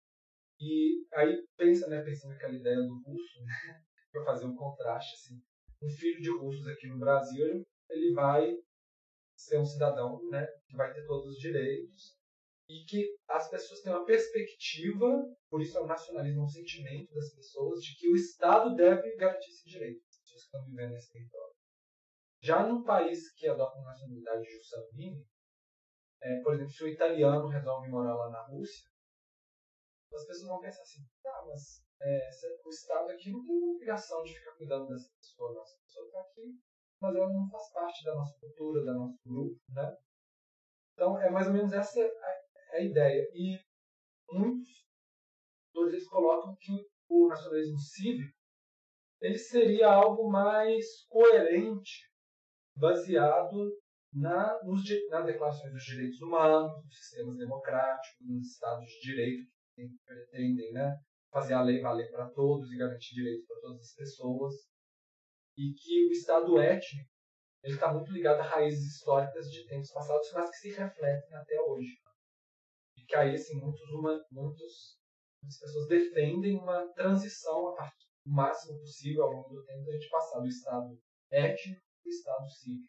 Speaker 2: E aí pensa, né, pensando naquela ideia do russo, né, para fazer um contraste, assim, um filho de russos aqui no Brasil, ele, ele vai ser um cidadão, né, que vai ter todos os direitos, e que as pessoas têm uma perspectiva, por isso é o nacionalismo, um sentimento das pessoas, de que o Estado deve garantir esse direito, as pessoas que estão vivendo nesse território. Já num país que adota uma nacionalidade jus sanguínea, é, por exemplo, se o italiano resolve morar lá na Rússia, as pessoas vão pensar assim, tá, mas é, o Estado aqui não tem obrigação de ficar cuidando dessa pessoa, nossa pessoa está aqui, mas ela não faz parte da nossa cultura, do nosso grupo, né? Então, é mais ou menos essa a, a ideia. E muitos todos eles colocam que o nacionalismo cívico ele seria algo mais coerente, baseado na, nos, na declarações dos direitos humanos, nos sistemas democráticos, nos estados de direito que pretendem, né, fazer a lei valer para todos e garantir direitos para todas as pessoas. E que o Estado étnico ele está muito ligado a raízes históricas de tempos passados, mas que se refletem até hoje. E que aí, assim, muitos, uma, muitos, muitas pessoas defendem uma transição a partir do máximo possível ao longo do tempo da gente passar do estado étnico para o estado cívico.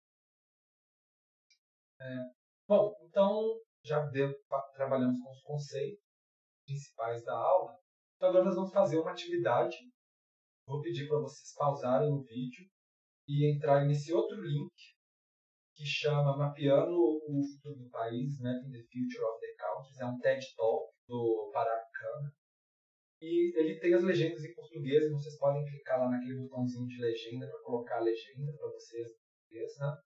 Speaker 2: É, bom, então já deu, trabalhamos com os conceitos principais da aula. Então agora nós vamos fazer uma atividade. Vou pedir para vocês pausarem o vídeo e entrarem nesse outro link que chama Mapeando o Futuro do País, Mapping the Future of the Countries. É um TED Talk do Parag Khanna. E ele tem as legendas em português, e vocês podem clicar lá naquele botãozinho de legenda para colocar a legenda para vocês em português, né?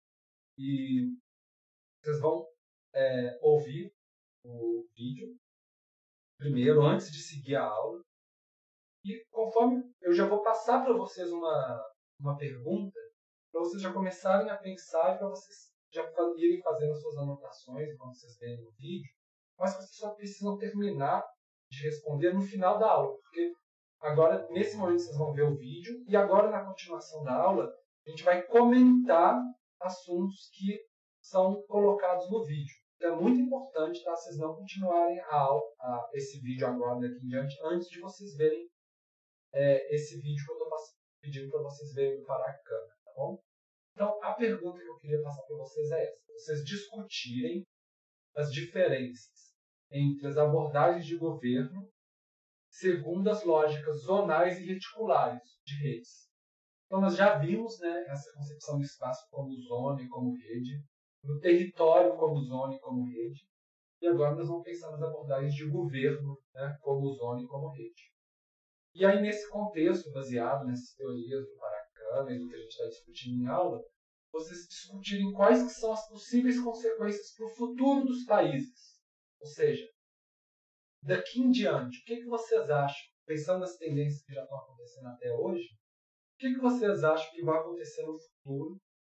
Speaker 2: E vocês vão é, ouvir o vídeo primeiro, antes de seguir a aula. E conforme eu já vou passar para vocês uma, uma pergunta, para vocês já começarem a pensar e para vocês já irem fazendo as suas anotações enquanto vocês veem o vídeo, mas vocês só precisam terminar de responder no final da aula, porque agora, nesse momento, vocês vão ver o vídeo e agora, na continuação da aula, a gente vai comentar assuntos que são colocados no vídeo. Então, é muito importante, tá? Vocês não continuarem a aula, a, esse vídeo agora, daqui em diante, antes de vocês verem é, esse vídeo que eu estou pedindo para vocês verem do Parag Khanna, tá bom? Então, a pergunta que eu queria passar para vocês é essa. Vocês discutirem as diferenças entre as abordagens de governo segundo as lógicas zonais e reticulares de redes. Então, nós já vimos, né, essa concepção do espaço como zona e como rede, do território como zona e como rede, e agora nós vamos pensar nas abordagens de governo, né, como zona e como rede. E aí, nesse contexto, baseado nessas teorias do Parag Khanna e do que a gente está discutindo em aula, vocês discutirem quais que são as possíveis consequências para o futuro dos países. Ou seja, daqui em diante, o que, que vocês acham, pensando nas tendências que já estão acontecendo até hoje, o que, que vocês acham que vai acontecer no futuro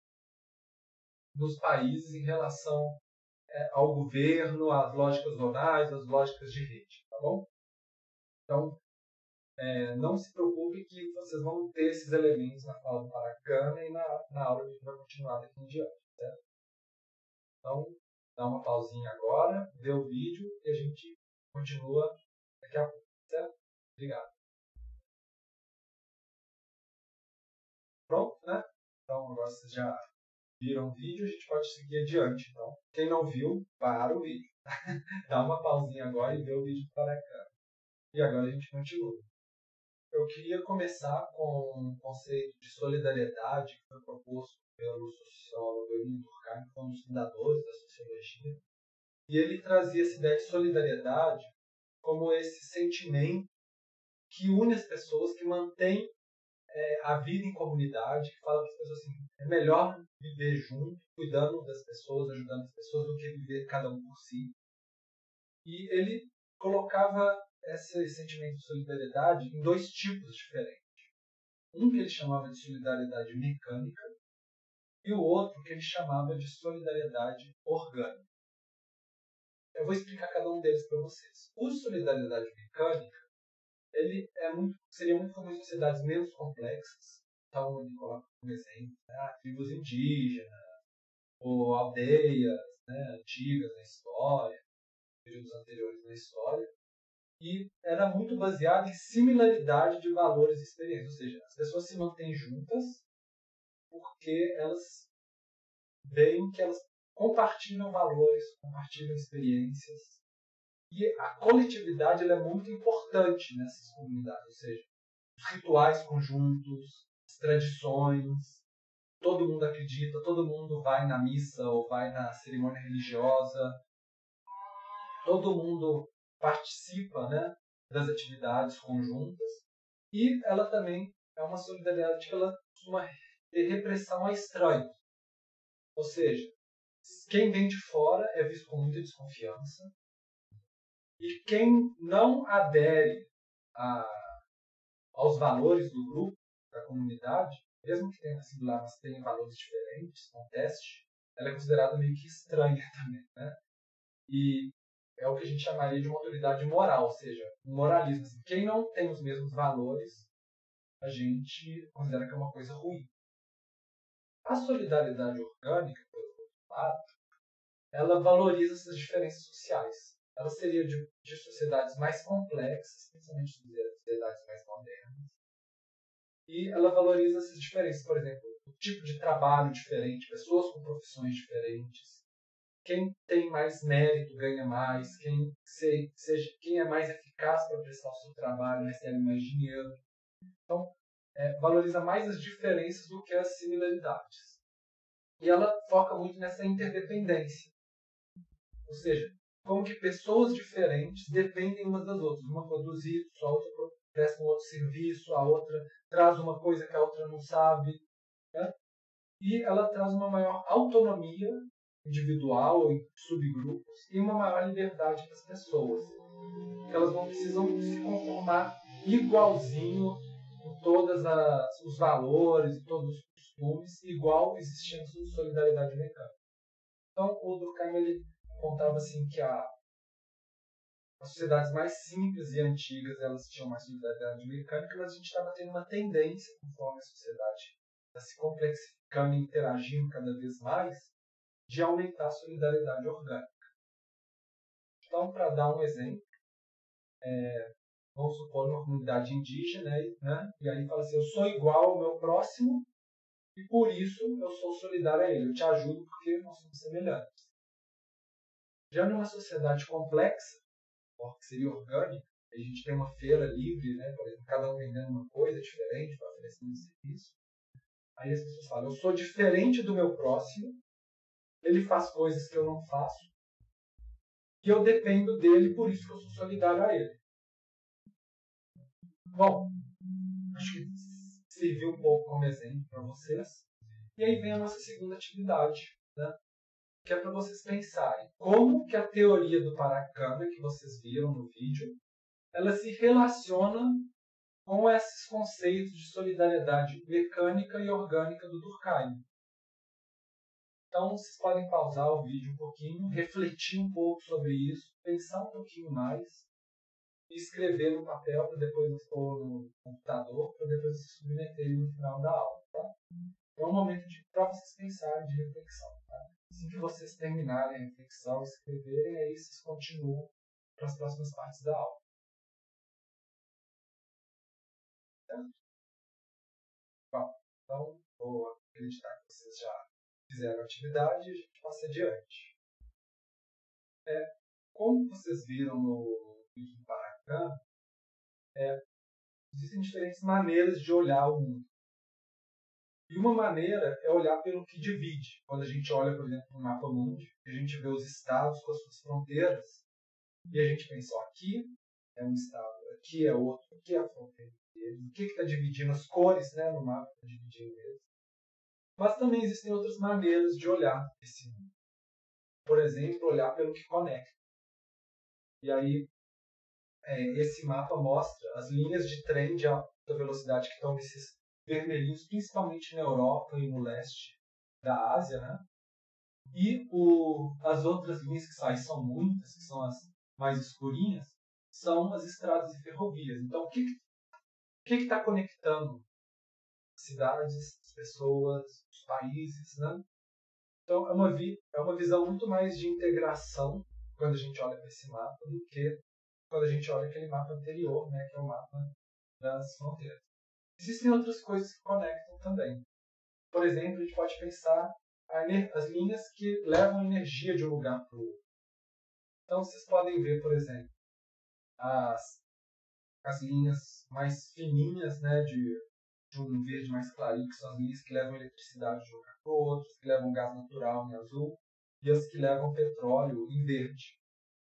Speaker 2: dos países em relação é, ao governo, às lógicas zonais, às lógicas de rede, tá bom? Então, é, não se preocupe que vocês vão ter esses elementos na fala do Parag Khanna e na, na aula que a gente vai continuar daqui em diante, certo? Então, dá uma pausinha agora, vê o vídeo e a gente continua daqui a pouco, certo? Obrigado. Pronto, né? Então, agora vocês já viram o vídeo, a gente pode seguir adiante. Então, quem não viu, para o vídeo. Dá uma pausinha agora e vê o vídeo do Parag Khanna. E agora a gente continua. Eu queria começar com um conceito de solidariedade que foi proposto pelo sociólogo Emile Durkheim, que foi um dos fundadores da sociologia. E ele trazia essa ideia de solidariedade como esse sentimento que une as pessoas, que mantém é, a vida em comunidade, que fala para as pessoas assim, é melhor viver junto, cuidando das pessoas, ajudando as pessoas, do que viver cada um por si. E ele colocava esse sentimento de solidariedade em dois tipos diferentes. Um que ele chamava de solidariedade mecânica e o outro que ele chamava de solidariedade orgânica. Eu vou explicar cada um deles para vocês. O solidariedade mecânica ele é muito, seria muito comum em sociedades menos complexas. Então ele coloca como exemplo né, tribos indígenas ou aldeias né, antigas na história, períodos anteriores na história. E era muito baseado em similaridade de valores e experiências. Ou seja, as pessoas se mantêm juntas porque elas veem que elas compartilham valores, compartilham experiências. E a coletividade ela é muito importante nessas comunidades. Ou seja, os rituais conjuntos, as tradições, todo mundo acredita, todo mundo vai na missa ou vai na cerimônia religiosa, todo mundo participa né, das atividades conjuntas e ela também é uma solidariedade que ela costuma ter repressão a estranhos. Ou seja, quem vem de fora é visto com muita desconfiança e quem não adere a, aos valores do grupo, da comunidade, mesmo que tenha sido lá, mas tenha valores diferentes, no teste, ela é considerada meio que estranha também. Né? E é o que a gente chamaria de uma autoridade moral, ou seja, um moralismo. Assim, quem não tem os mesmos valores, a gente considera que é uma coisa ruim. A solidariedade orgânica, por outro lado, ela valoriza essas diferenças sociais. Ela seria de, de sociedades mais complexas, principalmente de sociedades mais modernas. E ela valoriza essas diferenças, por exemplo, o tipo de trabalho diferente, pessoas com profissões diferentes. Quem tem mais mérito ganha mais, quem, seja, quem é mais eficaz para prestar o seu trabalho recebe mais dinheiro. Então, é, valoriza mais as diferenças do que as similaridades. E ela foca muito nessa interdependência. Ou seja, como que pessoas diferentes dependem umas das outras. Uma produz isso, a outra presta um outro serviço, a outra traz uma coisa que a outra não sabe. Né? E ela traz uma maior autonomia individual ou em subgrupos e uma maior liberdade para as pessoas. Elas não precisam se conformar igualzinho em todos os valores e todos os costumes, igual existindo solidariedade mecânica. Então, o Durkheim ele apontava assim, que a, as sociedades mais simples e antigas elas tinham mais solidariedade mecânica, mas a gente estava tendo uma tendência, conforme a sociedade está se complexificando e interagindo cada vez mais, de aumentar a solidariedade orgânica. Então, para dar um exemplo, é, vamos supor uma comunidade indígena, né? E aí fala assim, eu sou igual ao meu próximo e por isso eu sou solidário a ele, eu te ajudo porque nós somos semelhantes. Já numa sociedade complexa, que seria orgânica, a gente tem uma feira livre, né? Por exemplo, cada um vendendo uma coisa diferente para oferecer um serviço. Aí as pessoas falam, eu sou diferente do meu próximo, ele faz coisas que eu não faço, e eu dependo dele, por isso que eu sou solidário a ele. Bom, acho que serviu um pouco como exemplo para vocês. E aí vem a nossa segunda atividade, né? Que é para vocês pensarem como que a teoria do Paracâmbia, que vocês viram no vídeo, ela se relaciona com esses conceitos de solidariedade mecânica e orgânica do Durkheim. Então, vocês podem pausar o vídeo um pouquinho, refletir um pouco sobre isso, pensar um pouquinho mais, e escrever no papel para depois expor no computador, para depois se submeterem no final da aula. Tá? É um momento para vocês pensarem, de reflexão. Tá? Assim que vocês terminarem a reflexão e escreverem, aí vocês continuam para as próximas partes da aula. Certo? Bom, então vou acreditar que vocês já fizeram a atividade e a gente passa adiante. É, como vocês viram no vídeo do Paracâmbia, é, existem diferentes maneiras de olhar o mundo. E uma maneira é olhar pelo que divide. Quando a gente olha, por exemplo, no mapa mundi, a gente vê os estados com as suas fronteiras, e a gente pensa, ó, aqui é um estado, aqui é outro, aqui é a fronteira deles, o que está dividindo as cores, né, no mapa está dividindo eles. Mas também existem outras maneiras de olhar esse mundo. Por exemplo, olhar pelo que conecta. E aí, é, esse mapa mostra as linhas de trem de alta velocidade que estão nesses vermelhinhos, principalmente na Europa e no leste da Ásia, né? E o, as outras linhas que saem, são muitas, que são as mais escurinhas, são as estradas e ferrovias. Então, o que que está conectando cidades, as pessoas, os países, né? Então, é uma, vi, é uma visão muito mais de integração quando a gente olha para esse mapa do que quando a gente olha aquele mapa anterior, né, que é o mapa das fronteiras. Existem outras coisas que conectam também. Por exemplo, a gente pode pensar as linhas que levam energia de um lugar para o outro. Então, vocês podem ver, por exemplo, as, as linhas mais fininhas, né, de, de um verde mais clarinho, que são as linhas que levam eletricidade de um lugar para o outro, que levam gás natural em azul, e as que levam petróleo em verde.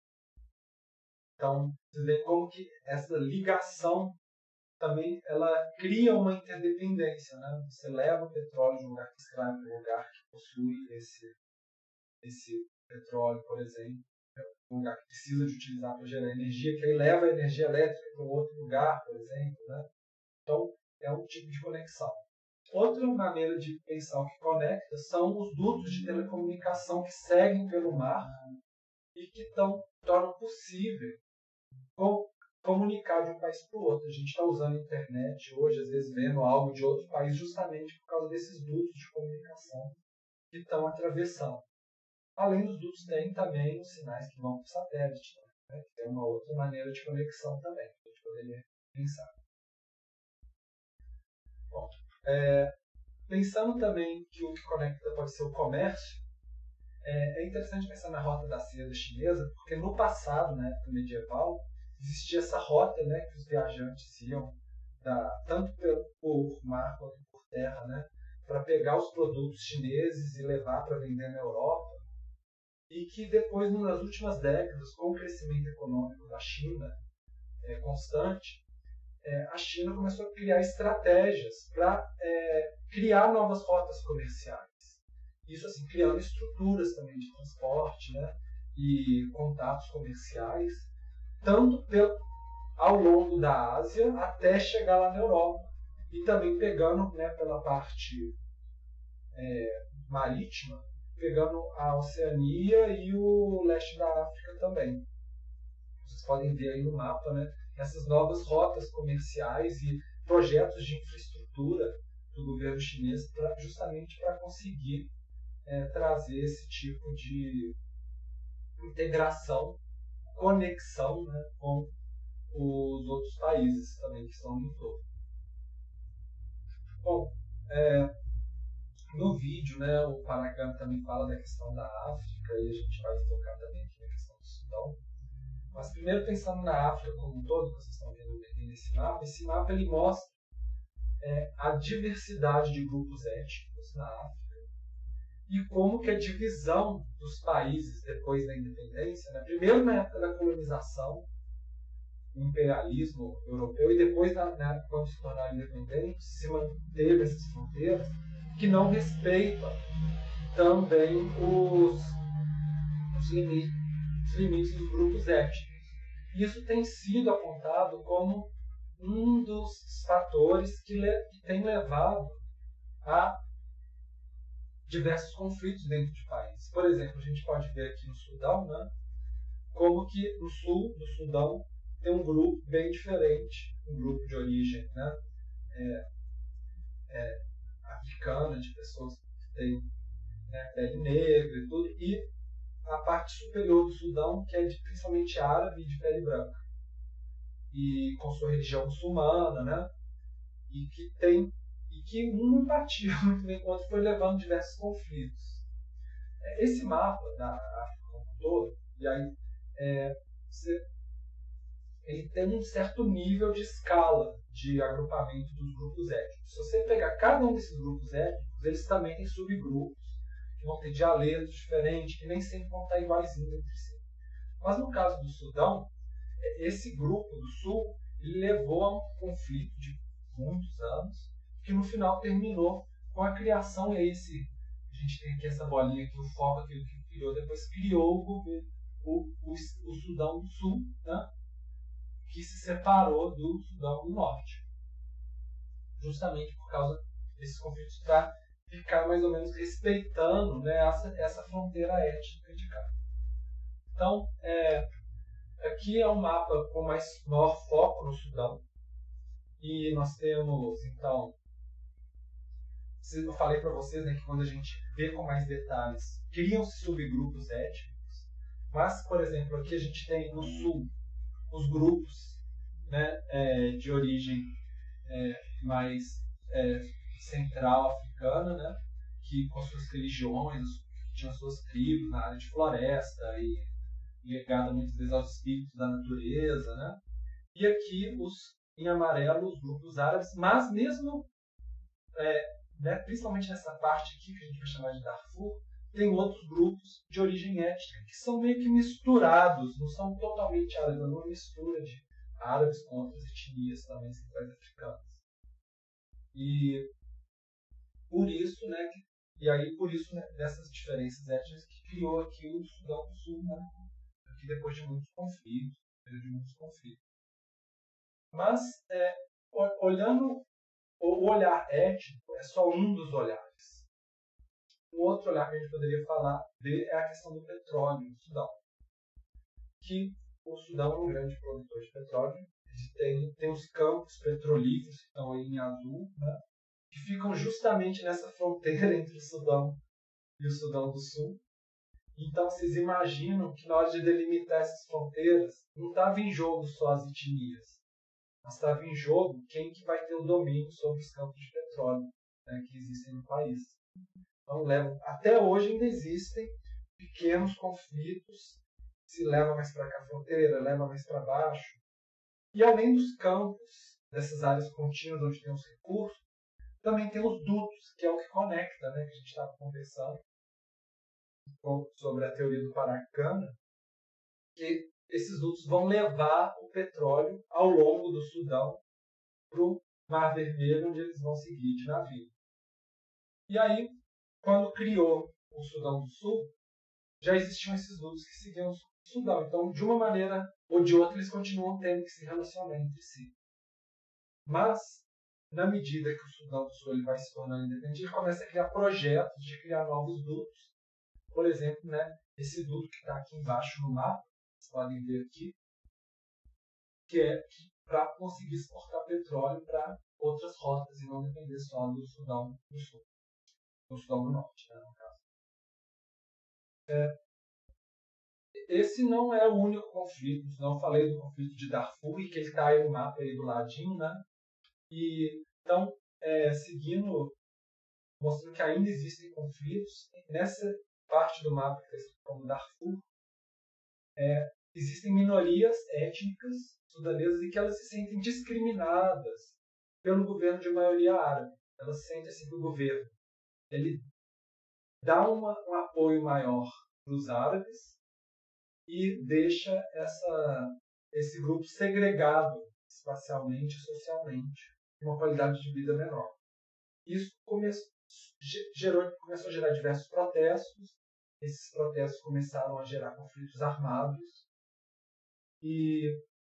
Speaker 2: Então, vocês veem como que essa ligação também ela cria uma interdependência. Né? Você leva o petróleo de um lugar que extrai para um lugar que possui esse, esse petróleo, por exemplo, um lugar que precisa de utilizar para gerar energia, que aí leva a energia elétrica para um outro lugar, por exemplo. Né? Então, é um tipo de conexão. Outra maneira de pensar o que conecta são os dutos de telecomunicação que seguem pelo mar e que tão, tornam possível comunicar de um país para o outro. A gente está usando a internet hoje, às vezes vendo algo de outro país, justamente por causa desses dutos de comunicação que estão atravessando. Além dos dutos, tem também os sinais que vão para o satélite, né? Que é uma outra maneira de conexão também, que a gente poderia pensar. Bom, é, pensando também que o que conecta pode ser o comércio, é, é interessante pensar na rota da seda chinesa, porque no passado, na época medieval, existia essa rota, né, que os viajantes iam da, tanto por mar quanto por terra, né, para pegar os produtos chineses e levar para vender na Europa, e que depois, nas últimas décadas, com o crescimento econômico da China é, constante, é, a China começou a criar estratégias para é, criar novas rotas comerciais. Isso assim, criando estruturas também de transporte, né, e contatos comerciais, tanto pelo, ao longo da Ásia até chegar lá na Europa. E também pegando, né, pela parte é, marítima, pegando a Oceania e o leste da África também. Vocês podem ver aí no mapa, né, essas novas rotas comerciais e projetos de infraestrutura do governo chinês pra, justamente para conseguir é, trazer esse tipo de integração, conexão, né, com os outros países também que estão no entorno. Bom, é, no vídeo, né, o Panagami também fala da questão da África e a gente vai focar também aqui na questão do Sudão. Mas primeiro pensando na África como um todo, que vocês estão vendo nesse mapa, esse mapa ele mostra é, a diversidade de grupos étnicos na África e como que a divisão dos países depois da independência, né, primeiro na época da colonização, o imperialismo europeu, e depois na, na época quando se tornaram independentes, se manteve essas fronteiras, que não respeitam também os, os, limites, os limites dos grupos étnicos. Isso tem sido apontado como um dos fatores que, le, que tem levado a diversos conflitos dentro de países. Por exemplo, a gente pode ver aqui no Sudão, né, como que no sul do Sudão tem um grupo bem diferente, um grupo de origem, né, é, é, africana, de pessoas que têm, né, pele negra e tudo, e a parte superior do Sudão, que é de, principalmente árabe e de pele branca, e com sua religião muçulmana, né, e que tem e que um não batia muito bem com o outro, foi levando diversos conflitos. Esse mapa da África como um todo, e aí é, você, ele tem um certo nível de escala de agrupamento dos grupos étnicos. Se você pegar cada um desses grupos étnicos, eles também têm subgrupos, que vão ter dialetos diferentes, que nem sempre vão estar iguaizinhos entre si. Mas no caso do Sudão, esse grupo do Sul ele levou a um conflito de muitos anos, que no final terminou com a criação, e esse, a gente tem aqui essa bolinha que o foco aquilo que criou, depois criou o governo, o, o, o Sudão do Sul, né, que se separou do Sudão do Norte, justamente por causa desses conflitos, para ficar mais ou menos respeitando, né, essa, essa fronteira étnica de cá. Então, é, aqui é um mapa com mais maior foco no Sudão, e nós temos, então, eu falei para vocês, né, que quando a gente vê com mais detalhes, criam-se subgrupos étnicos, mas, por exemplo, aqui a gente tem no sul os grupos, né, é, de origem é, mais é, central africana, né, que com suas religiões, tinham suas tribos na área de floresta e ligada muitas vezes aos espíritos da natureza, né, e aqui os em amarelo os grupos árabes, mas mesmo é, né, principalmente nessa parte aqui, que a gente vai chamar de Darfur, tem outros grupos de origem étnica, que são meio que misturados, não são totalmente árabes, é uma mistura de árabes com outras etnias também centrais africanas. E por isso, né, e aí por isso, né, dessas diferenças étnicas que criou aqui o Sudão do Sul, né, aqui depois de muitos conflitos, de muitos conflitos. Mas, é, olhando o olhar étnico é só um dos olhares. Um outro olhar que a gente poderia falar de é a questão do petróleo no Sudão. Que o Sudão é um grande produtor de petróleo, tem, tem os campos petrolíferos que estão aí em azul, né, que ficam justamente nessa fronteira entre o Sudão e o Sudão do Sul. Então vocês imaginam que na hora de delimitar essas fronteiras não estava em jogo só as etnias, mas estava em jogo quem que vai ter o domínio sobre os campos de petróleo, né, que existem no país. Então, levam, até hoje ainda existem pequenos conflitos, se leva mais para cá a fronteira, leva mais para baixo. E além dos campos, dessas áreas contínuas onde tem os recursos, também tem os dutos, que é o que conecta, né, que a gente estava conversando um pouco sobre a teoria do Paracana, que esses dutos vão levar o petróleo ao longo do Sudão para o Mar Vermelho, onde eles vão seguir de navio. E aí, quando criou o Sudão do Sul, já existiam esses dutos que seguiam o Sudão. Então, de uma maneira ou de outra, eles continuam tendo que se relacionar entre si. Mas, na medida que o Sudão do Sul ele vai se tornando independente, ele começa a criar projetos de criar novos dutos. Por exemplo, né, esse duto que está aqui embaixo no mapa, vocês podem ver aqui, que é para conseguir exportar petróleo para outras rotas e não depender só do Sudão do Sul. Do Sudão do Norte, né, no caso. É, esse não é o único conflito. Não falei do conflito de Darfur, e que ele está aí no mapa aí do ladinho, né? E, então, é, seguindo, mostrando que ainda existem conflitos, nessa parte do mapa que está escrito como Darfur, é, existem minorias étnicas sudanesas e que elas se sentem discriminadas pelo governo de maioria árabe. Elas sentem assim que o governo ele dá uma, um apoio maior para os árabes e deixa essa, esse grupo segregado espacialmente e socialmente, com uma qualidade de vida menor. Isso começou, gerou, começou a gerar diversos protestos. Esses protestos começaram a gerar conflitos armados e,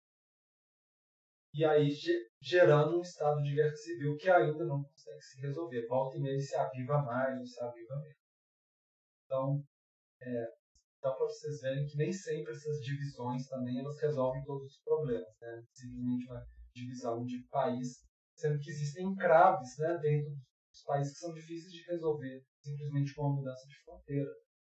Speaker 2: e aí gerando um estado de guerra civil que ainda não consegue se resolver. Volta e meia se aviva mais ou se aviva menos. Então, é, Então, para vocês verem que nem sempre essas divisões também elas resolvem todos os problemas, né? Simplesmente uma divisão de país, sendo que existem encraves, né, dentro dos países que são difíceis de resolver, simplesmente com uma mudança de fronteira.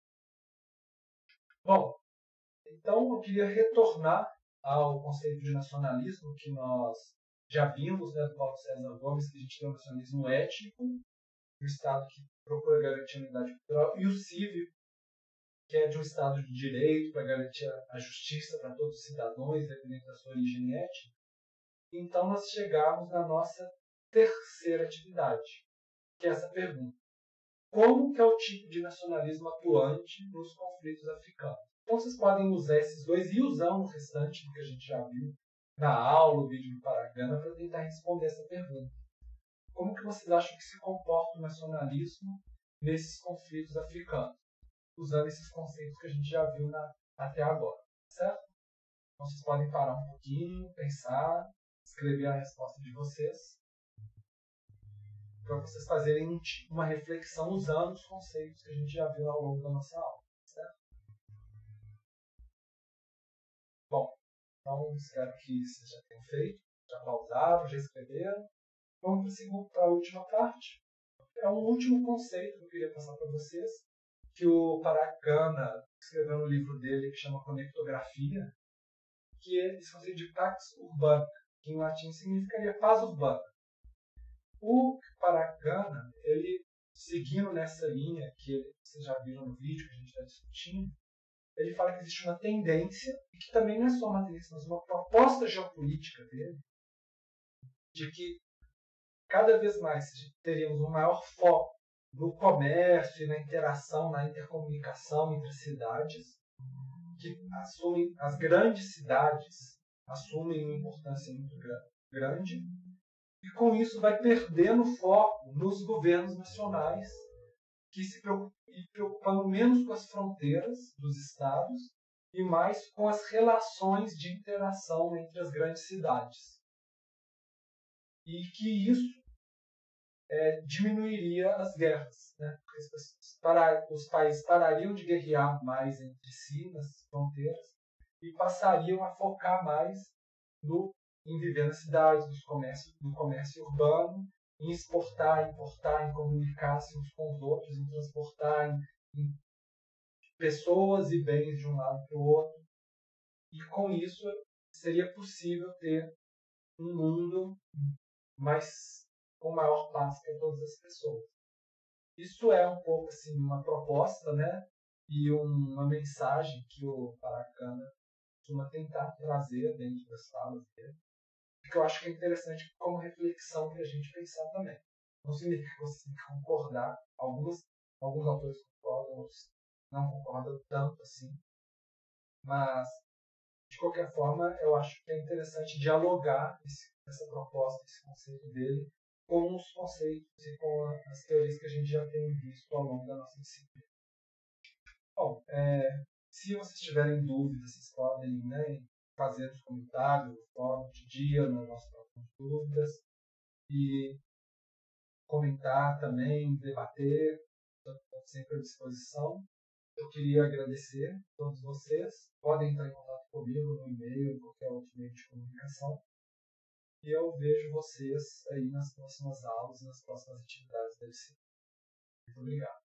Speaker 2: Bom, então eu queria retornar ao conceito de nacionalismo que nós já vimos, né, do Paulo César Gomes, que a gente tem o nacionalismo étnico, o Estado que procura garantir a unidade cultural, e o cívico, que é de um Estado de direito para garantir a justiça para todos os cidadãos, independente da sua origem étnica. Então nós chegamos na nossa terceira atividade, que é essa pergunta. Como que é o tipo de nacionalismo atuante nos conflitos africanos? Então vocês podem usar esses dois e usar o restante do que a gente já viu na aula, o vídeo do Paracana, para tentar responder essa pergunta. Como que vocês acham que se comporta o nacionalismo nesses conflitos africanos? Usando esses conceitos que a gente já viu na, até agora, certo? Então vocês podem parar um pouquinho, pensar, escrever a resposta de vocês, para vocês fazerem uma reflexão usando os conceitos que a gente já viu ao longo da nossa aula, certo? Bom, então espero que vocês já tenham feito, já pausaram, já escreveram. Vamos para a última parte. É um último conceito que eu queria passar para vocês, que o Paracana escreveu no livro dele que chama Conectografia, que é esse conceito de pax urbana, que em latim significaria paz urbana. O Paracana, ele, seguindo nessa linha que ele, vocês já viram no vídeo que a gente está discutindo, ele fala que existe uma tendência, e que também não é só uma tendência, mas uma proposta geopolítica dele, de que cada vez mais teríamos um maior foco no comércio e na interação, na intercomunicação entre cidades, que assumem, as grandes cidades assumem uma importância muito grande, e com isso vai perdendo foco nos governos nacionais, que se preocupam menos com as fronteiras dos estados e mais com as relações de interação entre as grandes cidades. E que isso É, diminuiria as guerras, né? Porque os, para, os países parariam de guerrear mais entre si nas fronteiras e passariam a focar mais no em viver na cidade, no comércio, no comércio urbano, em exportar, importar, em comunicar-se uns com os outros, em transportar em, em pessoas e bens de um lado para o outro. E com isso seria possível ter um mundo mais, com maior paz para todas as pessoas. Isso é um pouco assim uma proposta, né? E uma mensagem que o Paracana costuma tentar trazer dentro das falas dele, que eu acho que é interessante como reflexão para a gente pensar também. Não significa que você tem que concordar. Alguns, alguns autores concordam, outros não concordam tanto assim. Mas, de qualquer forma, eu acho que é interessante dialogar esse, essa proposta, esse conceito dele, com os conceitos e com as teorias que a gente já tem visto ao longo da nossa disciplina. Bom, é, se vocês tiverem dúvidas, vocês podem, né, fazer os comentários no fórum de dia, nas nossas próximas dúvidas, e comentar também, debater, estou sempre à disposição. Eu queria agradecer a todos vocês. Podem entrar em contato comigo no e-mail, qualquer outro meio de comunicação. E eu vejo vocês aí nas próximas aulas, nas próximas atividades da disciplina. Muito obrigado.